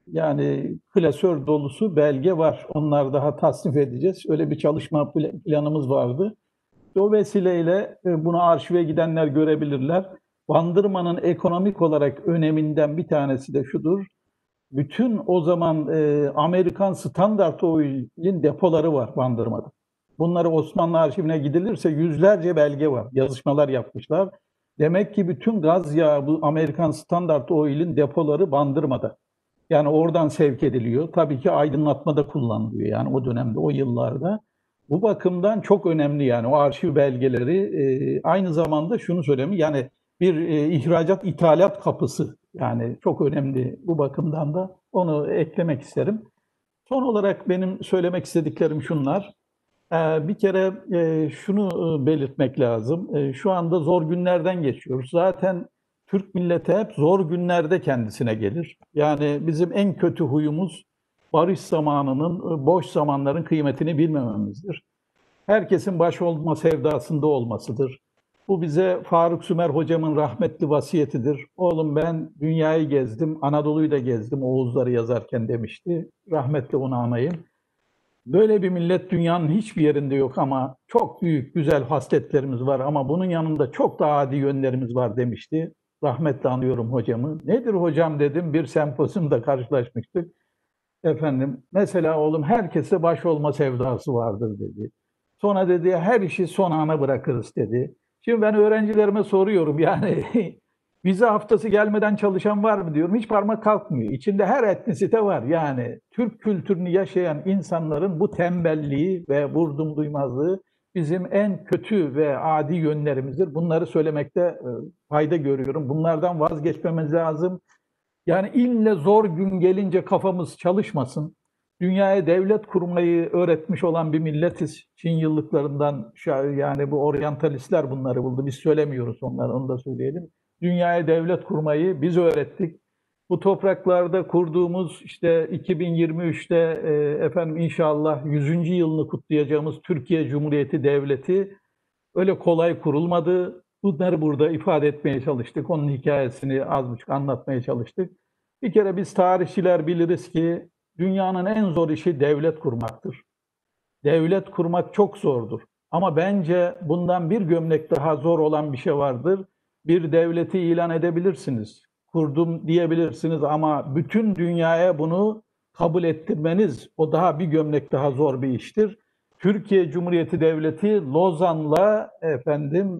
yani klasör dolusu belge var. Onları daha tasnif edeceğiz. Öyle bir çalışma planımız vardı. O vesileyle bunu arşive gidenler görebilirler. Bandırma'nın ekonomik olarak öneminden bir tanesi de şudur. Bütün o zaman Amerikan Standart Oil'in depoları var Bandırma'da. Bunları Osmanlı arşivine gidilirse yüzlerce belge var. Yazışmalar yapmışlar. Demek ki bütün gaz yağı bu Amerikan Standart Oil'in depoları Bandırma'da. Yani oradan sevk ediliyor. Tabii ki aydınlatmada kullanılıyor yani o dönemde, o yıllarda. Bu bakımdan çok önemli yani o arşiv belgeleri. Aynı zamanda şunu söyleyeyim yani bir ihracat ithalat kapısı yani çok önemli bu bakımdan da onu eklemek isterim. Son olarak benim söylemek istediklerim şunlar. Bir kere şunu belirtmek lazım. Şu anda zor günlerden geçiyoruz. Zaten Türk milleti hep zor günlerde kendisine gelir. Yani bizim en kötü huyumuz barış zamanının, boş zamanların kıymetini bilmememizdir. Herkesin baş olma sevdasında olmasıdır. Bu bize Faruk Sümer hocamın rahmetli vasiyetidir. Oğlum ben dünyayı gezdim, Anadolu'yu da gezdim Oğuzları yazarken demişti. Rahmetli onu anayım. Böyle bir millet dünyanın hiçbir yerinde yok ama çok büyük, güzel hasletlerimiz var ama bunun yanında çok daha adi yönlerimiz var demişti. Rahmetli anıyorum hocamı. Nedir hocam dedim, bir sempozyumda karşılaşmıştık. Efendim, mesela oğlum herkese baş olma sevdası vardır dedi. Sonra dedi her işi son ana bırakırız dedi. Şimdi ben öğrencilerime soruyorum yani vize haftası gelmeden çalışan var mı diyorum. Hiç parmak kalkmıyor. İçinde her etnisite var. Yani Türk kültürünü yaşayan insanların bu tembelliği ve vurdum duymazlığı bizim en kötü ve adi yönlerimizdir. Bunları söylemekte fayda görüyorum. Bunlardan vazgeçmemiz lazım. Yani ille zor gün gelince kafamız çalışmasın. Dünyaya devlet kurmayı öğretmiş olan bir milletiz. Çin yıllıklarından yani bu oryantalistler bunları buldu. Biz söylemiyoruz onları, onu da söyleyelim. Dünyaya devlet kurmayı biz öğrettik. Bu topraklarda kurduğumuz işte 2023'te efendim inşallah 100. yılını kutlayacağımız Türkiye Cumhuriyeti Devleti öyle kolay kurulmadı. Bunları burada ifade etmeye çalıştık. Onun hikayesini az buçuk anlatmaya çalıştık. Bir kere biz tarihçiler biliriz ki dünyanın en zor işi devlet kurmaktır. Devlet kurmak çok zordur. Ama bence bundan bir gömlek daha zor olan bir şey vardır. Bir devleti ilan edebilirsiniz, kurdum diyebilirsiniz ama bütün dünyaya bunu kabul ettirmeniz o daha bir gömlek daha zor bir iştir. Türkiye Cumhuriyeti Devleti Lozan'la efendim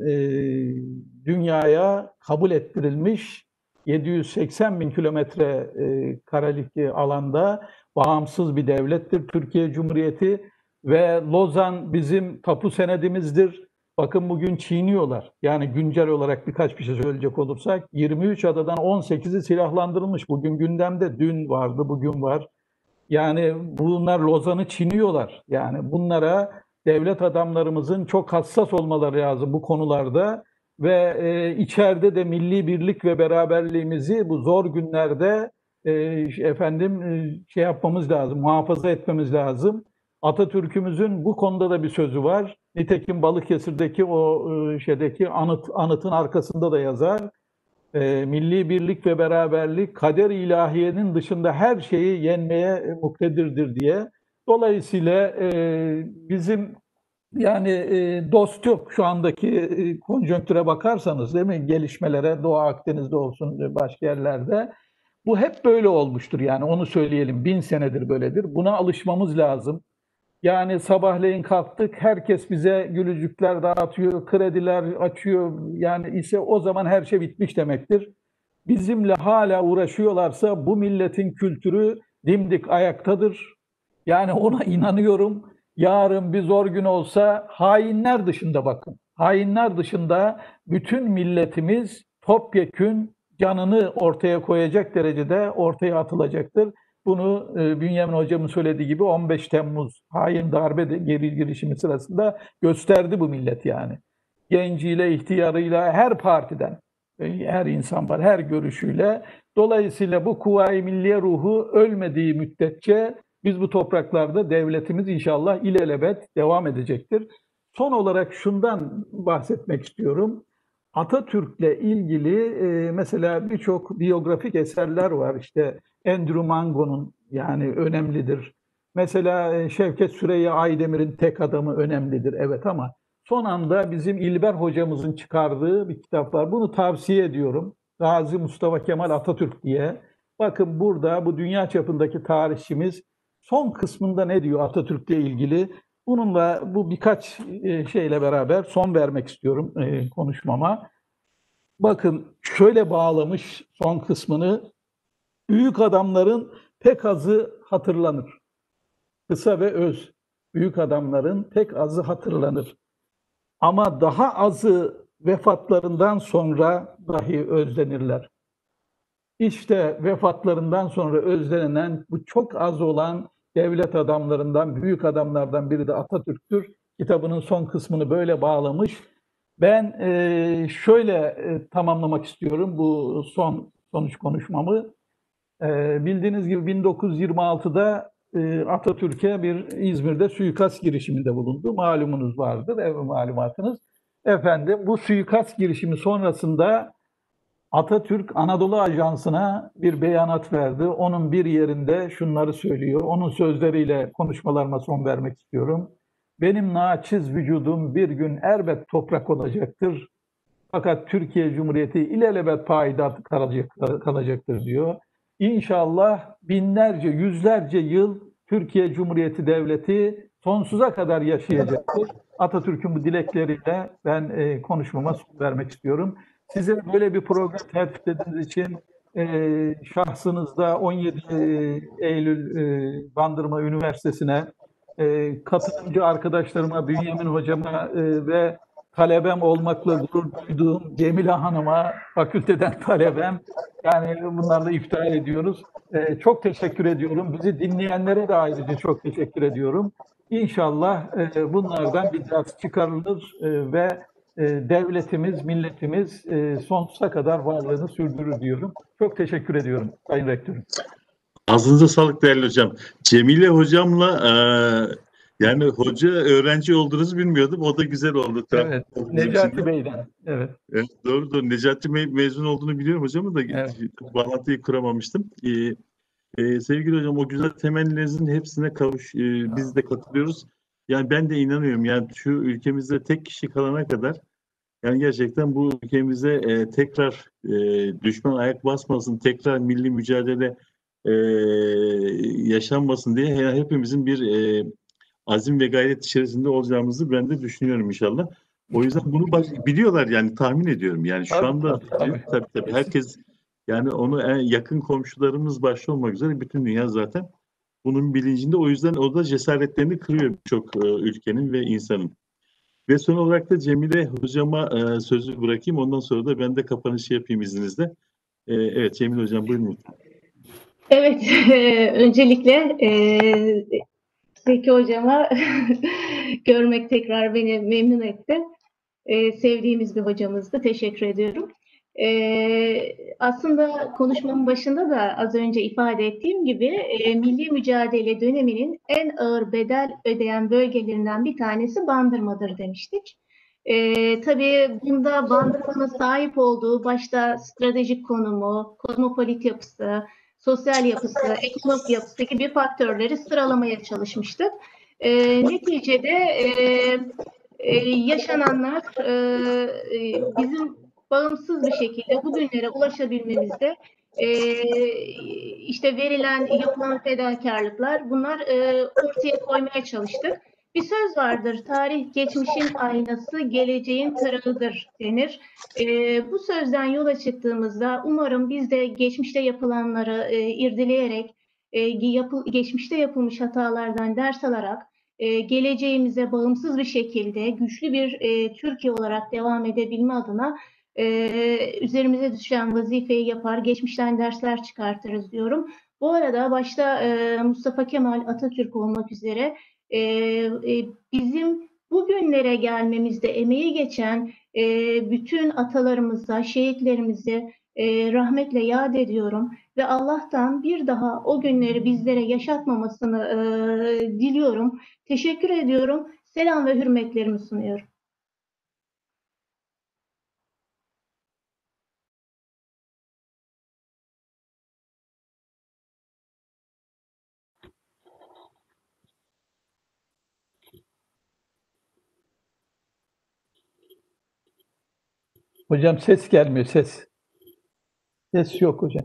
dünyaya kabul ettirilmiş 780 bin kilometre karelik alanda bağımsız bir devlettir Türkiye Cumhuriyeti ve Lozan bizim tapu senedimizdir. Bakın bugün çiğniyorlar. Yani güncel olarak birkaç bir şey söyleyecek olursak 23 adadan 18'i silahlandırılmış. Bugün gündemde, dün vardı, bugün var. Yani bunlar Lozan'ı çiğniyorlar. Yani bunlara devlet adamlarımızın çok hassas olmaları lazım bu konularda ve içeride de milli birlik ve beraberliğimizi bu zor günlerde şey yapmamız lazım, muhafaza etmemiz lazım. Atatürk'ümüzün bu konuda da bir sözü var. Nitekim Balıkesir'deki o şeydeki anıtın arkasında da yazar. Milli birlik ve beraberlik kader ilahiyenin dışında her şeyi yenmeye muktedirdir diye. Dolayısıyla bizim yani dost yok şu andaki konjonktüre bakarsanız değil mi? Gelişmelere Doğu Akdeniz'de olsun başka yerlerde. Bu hep böyle olmuştur yani onu söyleyelim. 1000 senedir böyledir. Buna alışmamız lazım. Yani sabahleyin kalktık, herkes bize gülücükler dağıtıyor, krediler açıyor. Yani ise o zaman her şey bitmiş demektir. Bizimle hala uğraşıyorlarsa bu milletin kültürü dimdik ayaktadır. Yani ona inanıyorum. Yarın bir zor gün olsa hainler dışında bakın. Hainler dışında bütün milletimiz topyekün canını ortaya koyacak derecede ortaya atılacaktır. Bunu Bünyamin Hocam'ın söylediği gibi 15 Temmuz hain darbe girişimi sırasında gösterdi bu millet yani. Genciyle, ihtiyarıyla her partiden Her insan var, her görüşüyle. Dolayısıyla bu Kuvayi Milliye ruhu ölmediği müddetçe biz bu topraklarda devletimiz inşallah ilelebet devam edecektir. Son olarak şundan bahsetmek istiyorum. Atatürk'le ilgili mesela birçok biyografik eserler var. İşte Andrew Mango'nun yani önemlidir. Mesela Şevket Süreyya Aydemir'in Tek Adamı önemlidir. Evet ama son anda bizim İlber hocamızın çıkardığı bir kitap var. Bunu tavsiye ediyorum. Gazi Mustafa Kemal Atatürk diye. Bakın burada bu dünya çapındaki tarihçimiz son kısmında ne diyor Atatürk'le ilgili? Bununla bu birkaç şeyle beraber son vermek istiyorum konuşmama. Bakın şöyle bağlamış son kısmını. Büyük adamların pek azı hatırlanır. Kısa ve öz. Büyük adamların pek azı hatırlanır. Ama daha azı vefatlarından sonra dahi özlenirler. İşte vefatlarından sonra özlenen bu çok az olan devlet adamlarından, büyük adamlardan biri de Atatürk'tür. Kitabının son kısmını böyle bağlamış. Ben şöyle tamamlamak istiyorum bu sonuç konuşmamı. Bildiğiniz gibi 1926'da Atatürk'e bir İzmir'de suikast girişiminde bulundu. Malumunuz vardır, malumatınız. Efendim bu suikast girişimi sonrasında Atatürk Anadolu Ajansı'na bir beyanat verdi. Onun bir yerinde şunları söylüyor. Onun sözleriyle konuşmalarıma son vermek istiyorum. Benim naçiz vücudum bir gün elbet toprak olacaktır. Fakat Türkiye Cumhuriyeti ilelebet payidar kalacaktır diyor. İnşallah binlerce, yüzlerce yıl Türkiye Cumhuriyeti Devleti sonsuza kadar yaşayacaktır. Atatürk'ün bu dilekleriyle ben konuşmama son vermek istiyorum. Size böyle bir program tertip ettiğiniz için şahsınızda 17 Eylül Bandırma Üniversitesi'ne, katılımcı arkadaşlarıma, Bünyamin Hocama ve talebem olmakla gurur duyduğum Cemile Hanım'a, fakülteden talebem, yani bunlarla iftihar ediyoruz. Çok teşekkür ediyorum. Bizi dinleyenlere de ayrıca çok teşekkür ediyorum. İnşallah bunlardan bir ders çıkarılır ve devletimiz, milletimiz sonsuza kadar varlığını sürdürür diyorum. Çok teşekkür ediyorum Sayın Rektörüm. Ağzınıza sağlık değerli hocam. Cemile hocamla yani hoca öğrenci olduğunuzu bilmiyordum. O da güzel oldu. Evet, Necati Bey'den. Evet. Evet, doğru. Necati Bey mezun olduğunu biliyorum hocamın da Evet. bağlantıyı kuramamıştım. Sevgili hocam o güzel temellerinizin hepsine biz de katılıyoruz. Yani ben de inanıyorum yani şu ülkemizde tek kişi kalana kadar yani gerçekten bu ülkemize tekrar düşman ayak basmasın, tekrar milli mücadele yaşanmasın diye hepimizin bir azim ve gayret içerisinde olacağımızı ben de düşünüyorum inşallah. O yüzden bunu biliyorlar yani tahmin ediyorum. Yani şu anda tabii herkes yani onu en yakın komşularımız başta olmak üzere bütün dünya zaten bunun bilincinde. O yüzden o da cesaretlerini kırıyor birçok ülkenin ve insanın. Ve son olarak da Cemile hocama sözü bırakayım. Ondan sonra da ben de kapanışı yapayım izninizle. Evet Cemile hocam buyurun. Evet, öncelikle Zeki hocama görmek tekrar beni memnun etti. Sevdiğimiz bir hocamızdı. Teşekkür ediyorum. Aslında konuşmamın başında da az önce ifade ettiğim gibi milli mücadele döneminin en ağır bedel ödeyen bölgelerinden bir tanesi Bandırma'dır demiştik. Tabii bunda Bandırma'nın sahip olduğu başta stratejik konumu, kozmopolit yapısı, sosyal yapısı, ekonomik yapısı gibi faktörleri sıralamaya çalışmıştık. Neticede yaşananlar bizim bağımsız bir şekilde bugünlere ulaşabilmemizde işte verilen, yapılan fedakarlıklar bunlar ortaya koymaya çalıştık. Bir söz vardır, tarih geçmişin aynası, geleceğin tarağıdır denir. Bu sözden yola çıktığımızda umarım biz de geçmişte yapılanları irdeleyerek, geçmişte yapılmış hatalardan ders alarak, geleceğimize bağımsız bir şekilde güçlü bir Türkiye olarak devam edebilme adına üzerimize düşen vazifeyi yapar, geçmişten dersler çıkartırız diyorum. Bu arada başta Mustafa Kemal Atatürk olmak üzere bizim Bugünlere gelmemizde emeği geçen bütün atalarımıza, şehitlerimizi rahmetle yad ediyorum ve Allah'tan bir daha o günleri bizlere yaşatmamasını diliyorum. Teşekkür ediyorum. Selam ve hürmetlerimi sunuyorum. Hocam ses gelmiyor, ses. Ses yok hocam.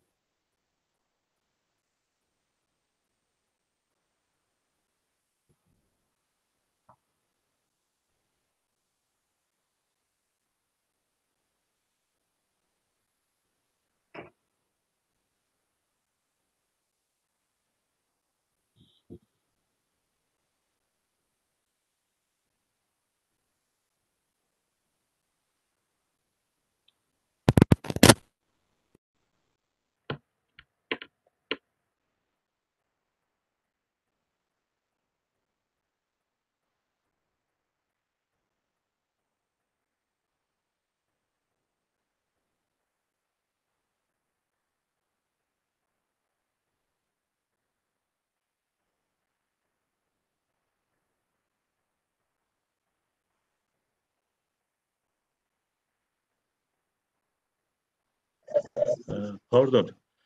Pardon.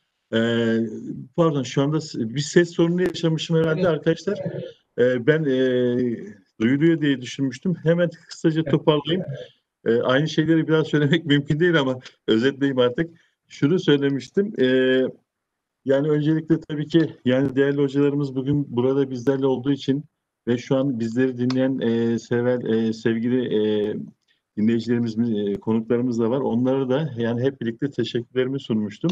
Pardon, şu anda bir ses sorunu yaşamışım herhalde arkadaşlar. Ben duyuluyor diye düşünmüştüm. Hemen kısaca toparlayayım. Aynı şeyleri biraz söylemek mümkün değil ama özetleyeyim artık. Şunu söylemiştim. Yani öncelikle tabii ki yani değerli hocalarımız bugün burada bizlerle olduğu için ve şu an bizleri dinleyen sevgili dinleyicilerimiz, konuklarımız da var. Onlara da yani hep birlikte teşekkürlerimi sunmuştum.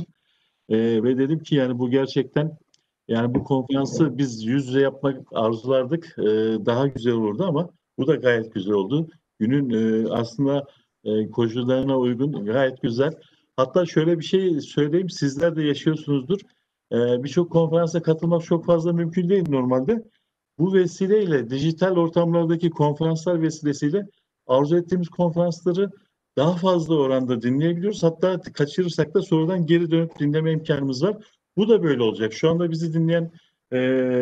Ve dedim ki yani bu gerçekten yani bu konferansı biz yüz yüze yapmak arzulardık. Daha güzel olurdu ama bu da gayet güzel oldu. Günün aslında koşullarına uygun gayet güzel. Hatta şöyle bir şey söyleyeyim, sizler de yaşıyorsunuzdur. Birçok konferansa katılmak çok fazla mümkün değil normalde. Bu vesileyle dijital ortamlardaki konferanslar vesilesiyle arzu ettiğimiz konferansları daha fazla oranda dinleyebiliyoruz. Hatta kaçırırsak da sonradan geri dönüp dinleme imkanımız var. Bu da böyle olacak. Şu anda bizi dinleyen e,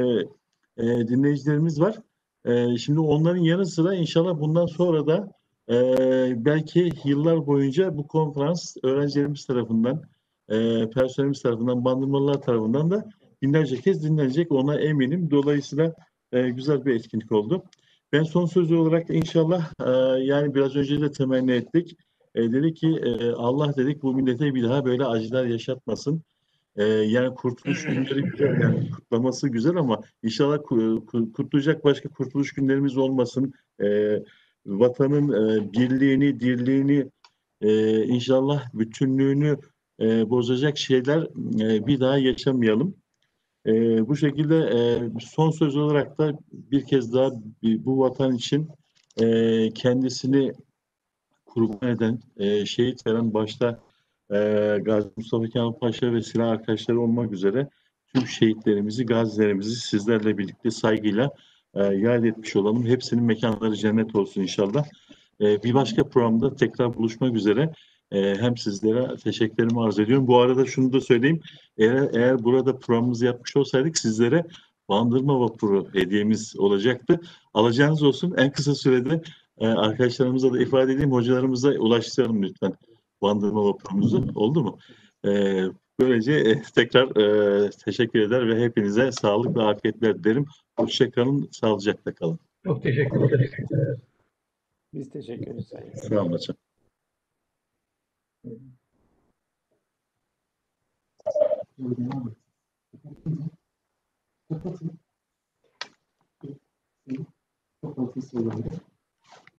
dinleyicilerimiz var. Şimdi onların yanı sıra inşallah bundan sonra da belki yıllar boyunca bu konferans öğrencilerimiz tarafından, personelimiz tarafından, Bandırmalılar tarafından da binlerce kez dinlenecek. Ona eminim. Dolayısıyla güzel bir etkinlik oldu. Ben son sözü olarak inşallah yani biraz önce de temenni ettik. Dedi ki Allah dedik bu millete bir daha böyle acılar yaşatmasın. Yani kurtuluş günleri güzel, yani kutlaması güzel ama inşallah kutlayacak başka kurtuluş günlerimiz olmasın. Vatanın birliğini, dirliğini, inşallah bütünlüğünü bozacak şeyler bir daha yaşamayalım. Bu şekilde son söz olarak da bir kez daha bu vatan için kendisini kurban eden, şehit veren başta Gazi Mustafa Kemal Paşa ve silah arkadaşları olmak üzere tüm şehitlerimizi, gazilerimizi sizlerle birlikte saygıyla yad etmiş olalım. Hepsinin mekanları cennet olsun inşallah. Bir başka programda tekrar buluşmak üzere. Hem sizlere teşekkürlerimi arz ediyorum. Bu arada şunu da söyleyeyim. Eğer burada programımızı yapmış olsaydık sizlere Bandırma Vapuru hediyemiz olacaktı. Alacağınız olsun. En kısa sürede arkadaşlarımıza da ifade edeyim. Hocalarımıza ulaştıralım lütfen Bandırma Vapurumuzu. Oldu mu? Böylece tekrar teşekkür eder ve hepinize sağlık ve afiyetler dilerim. Hoşça kalın, sağlıcakla kalın. Çok teşekkür ederim. Biz teşekkür ederiz. Sayın. Sağ olun hocam. Kapatın.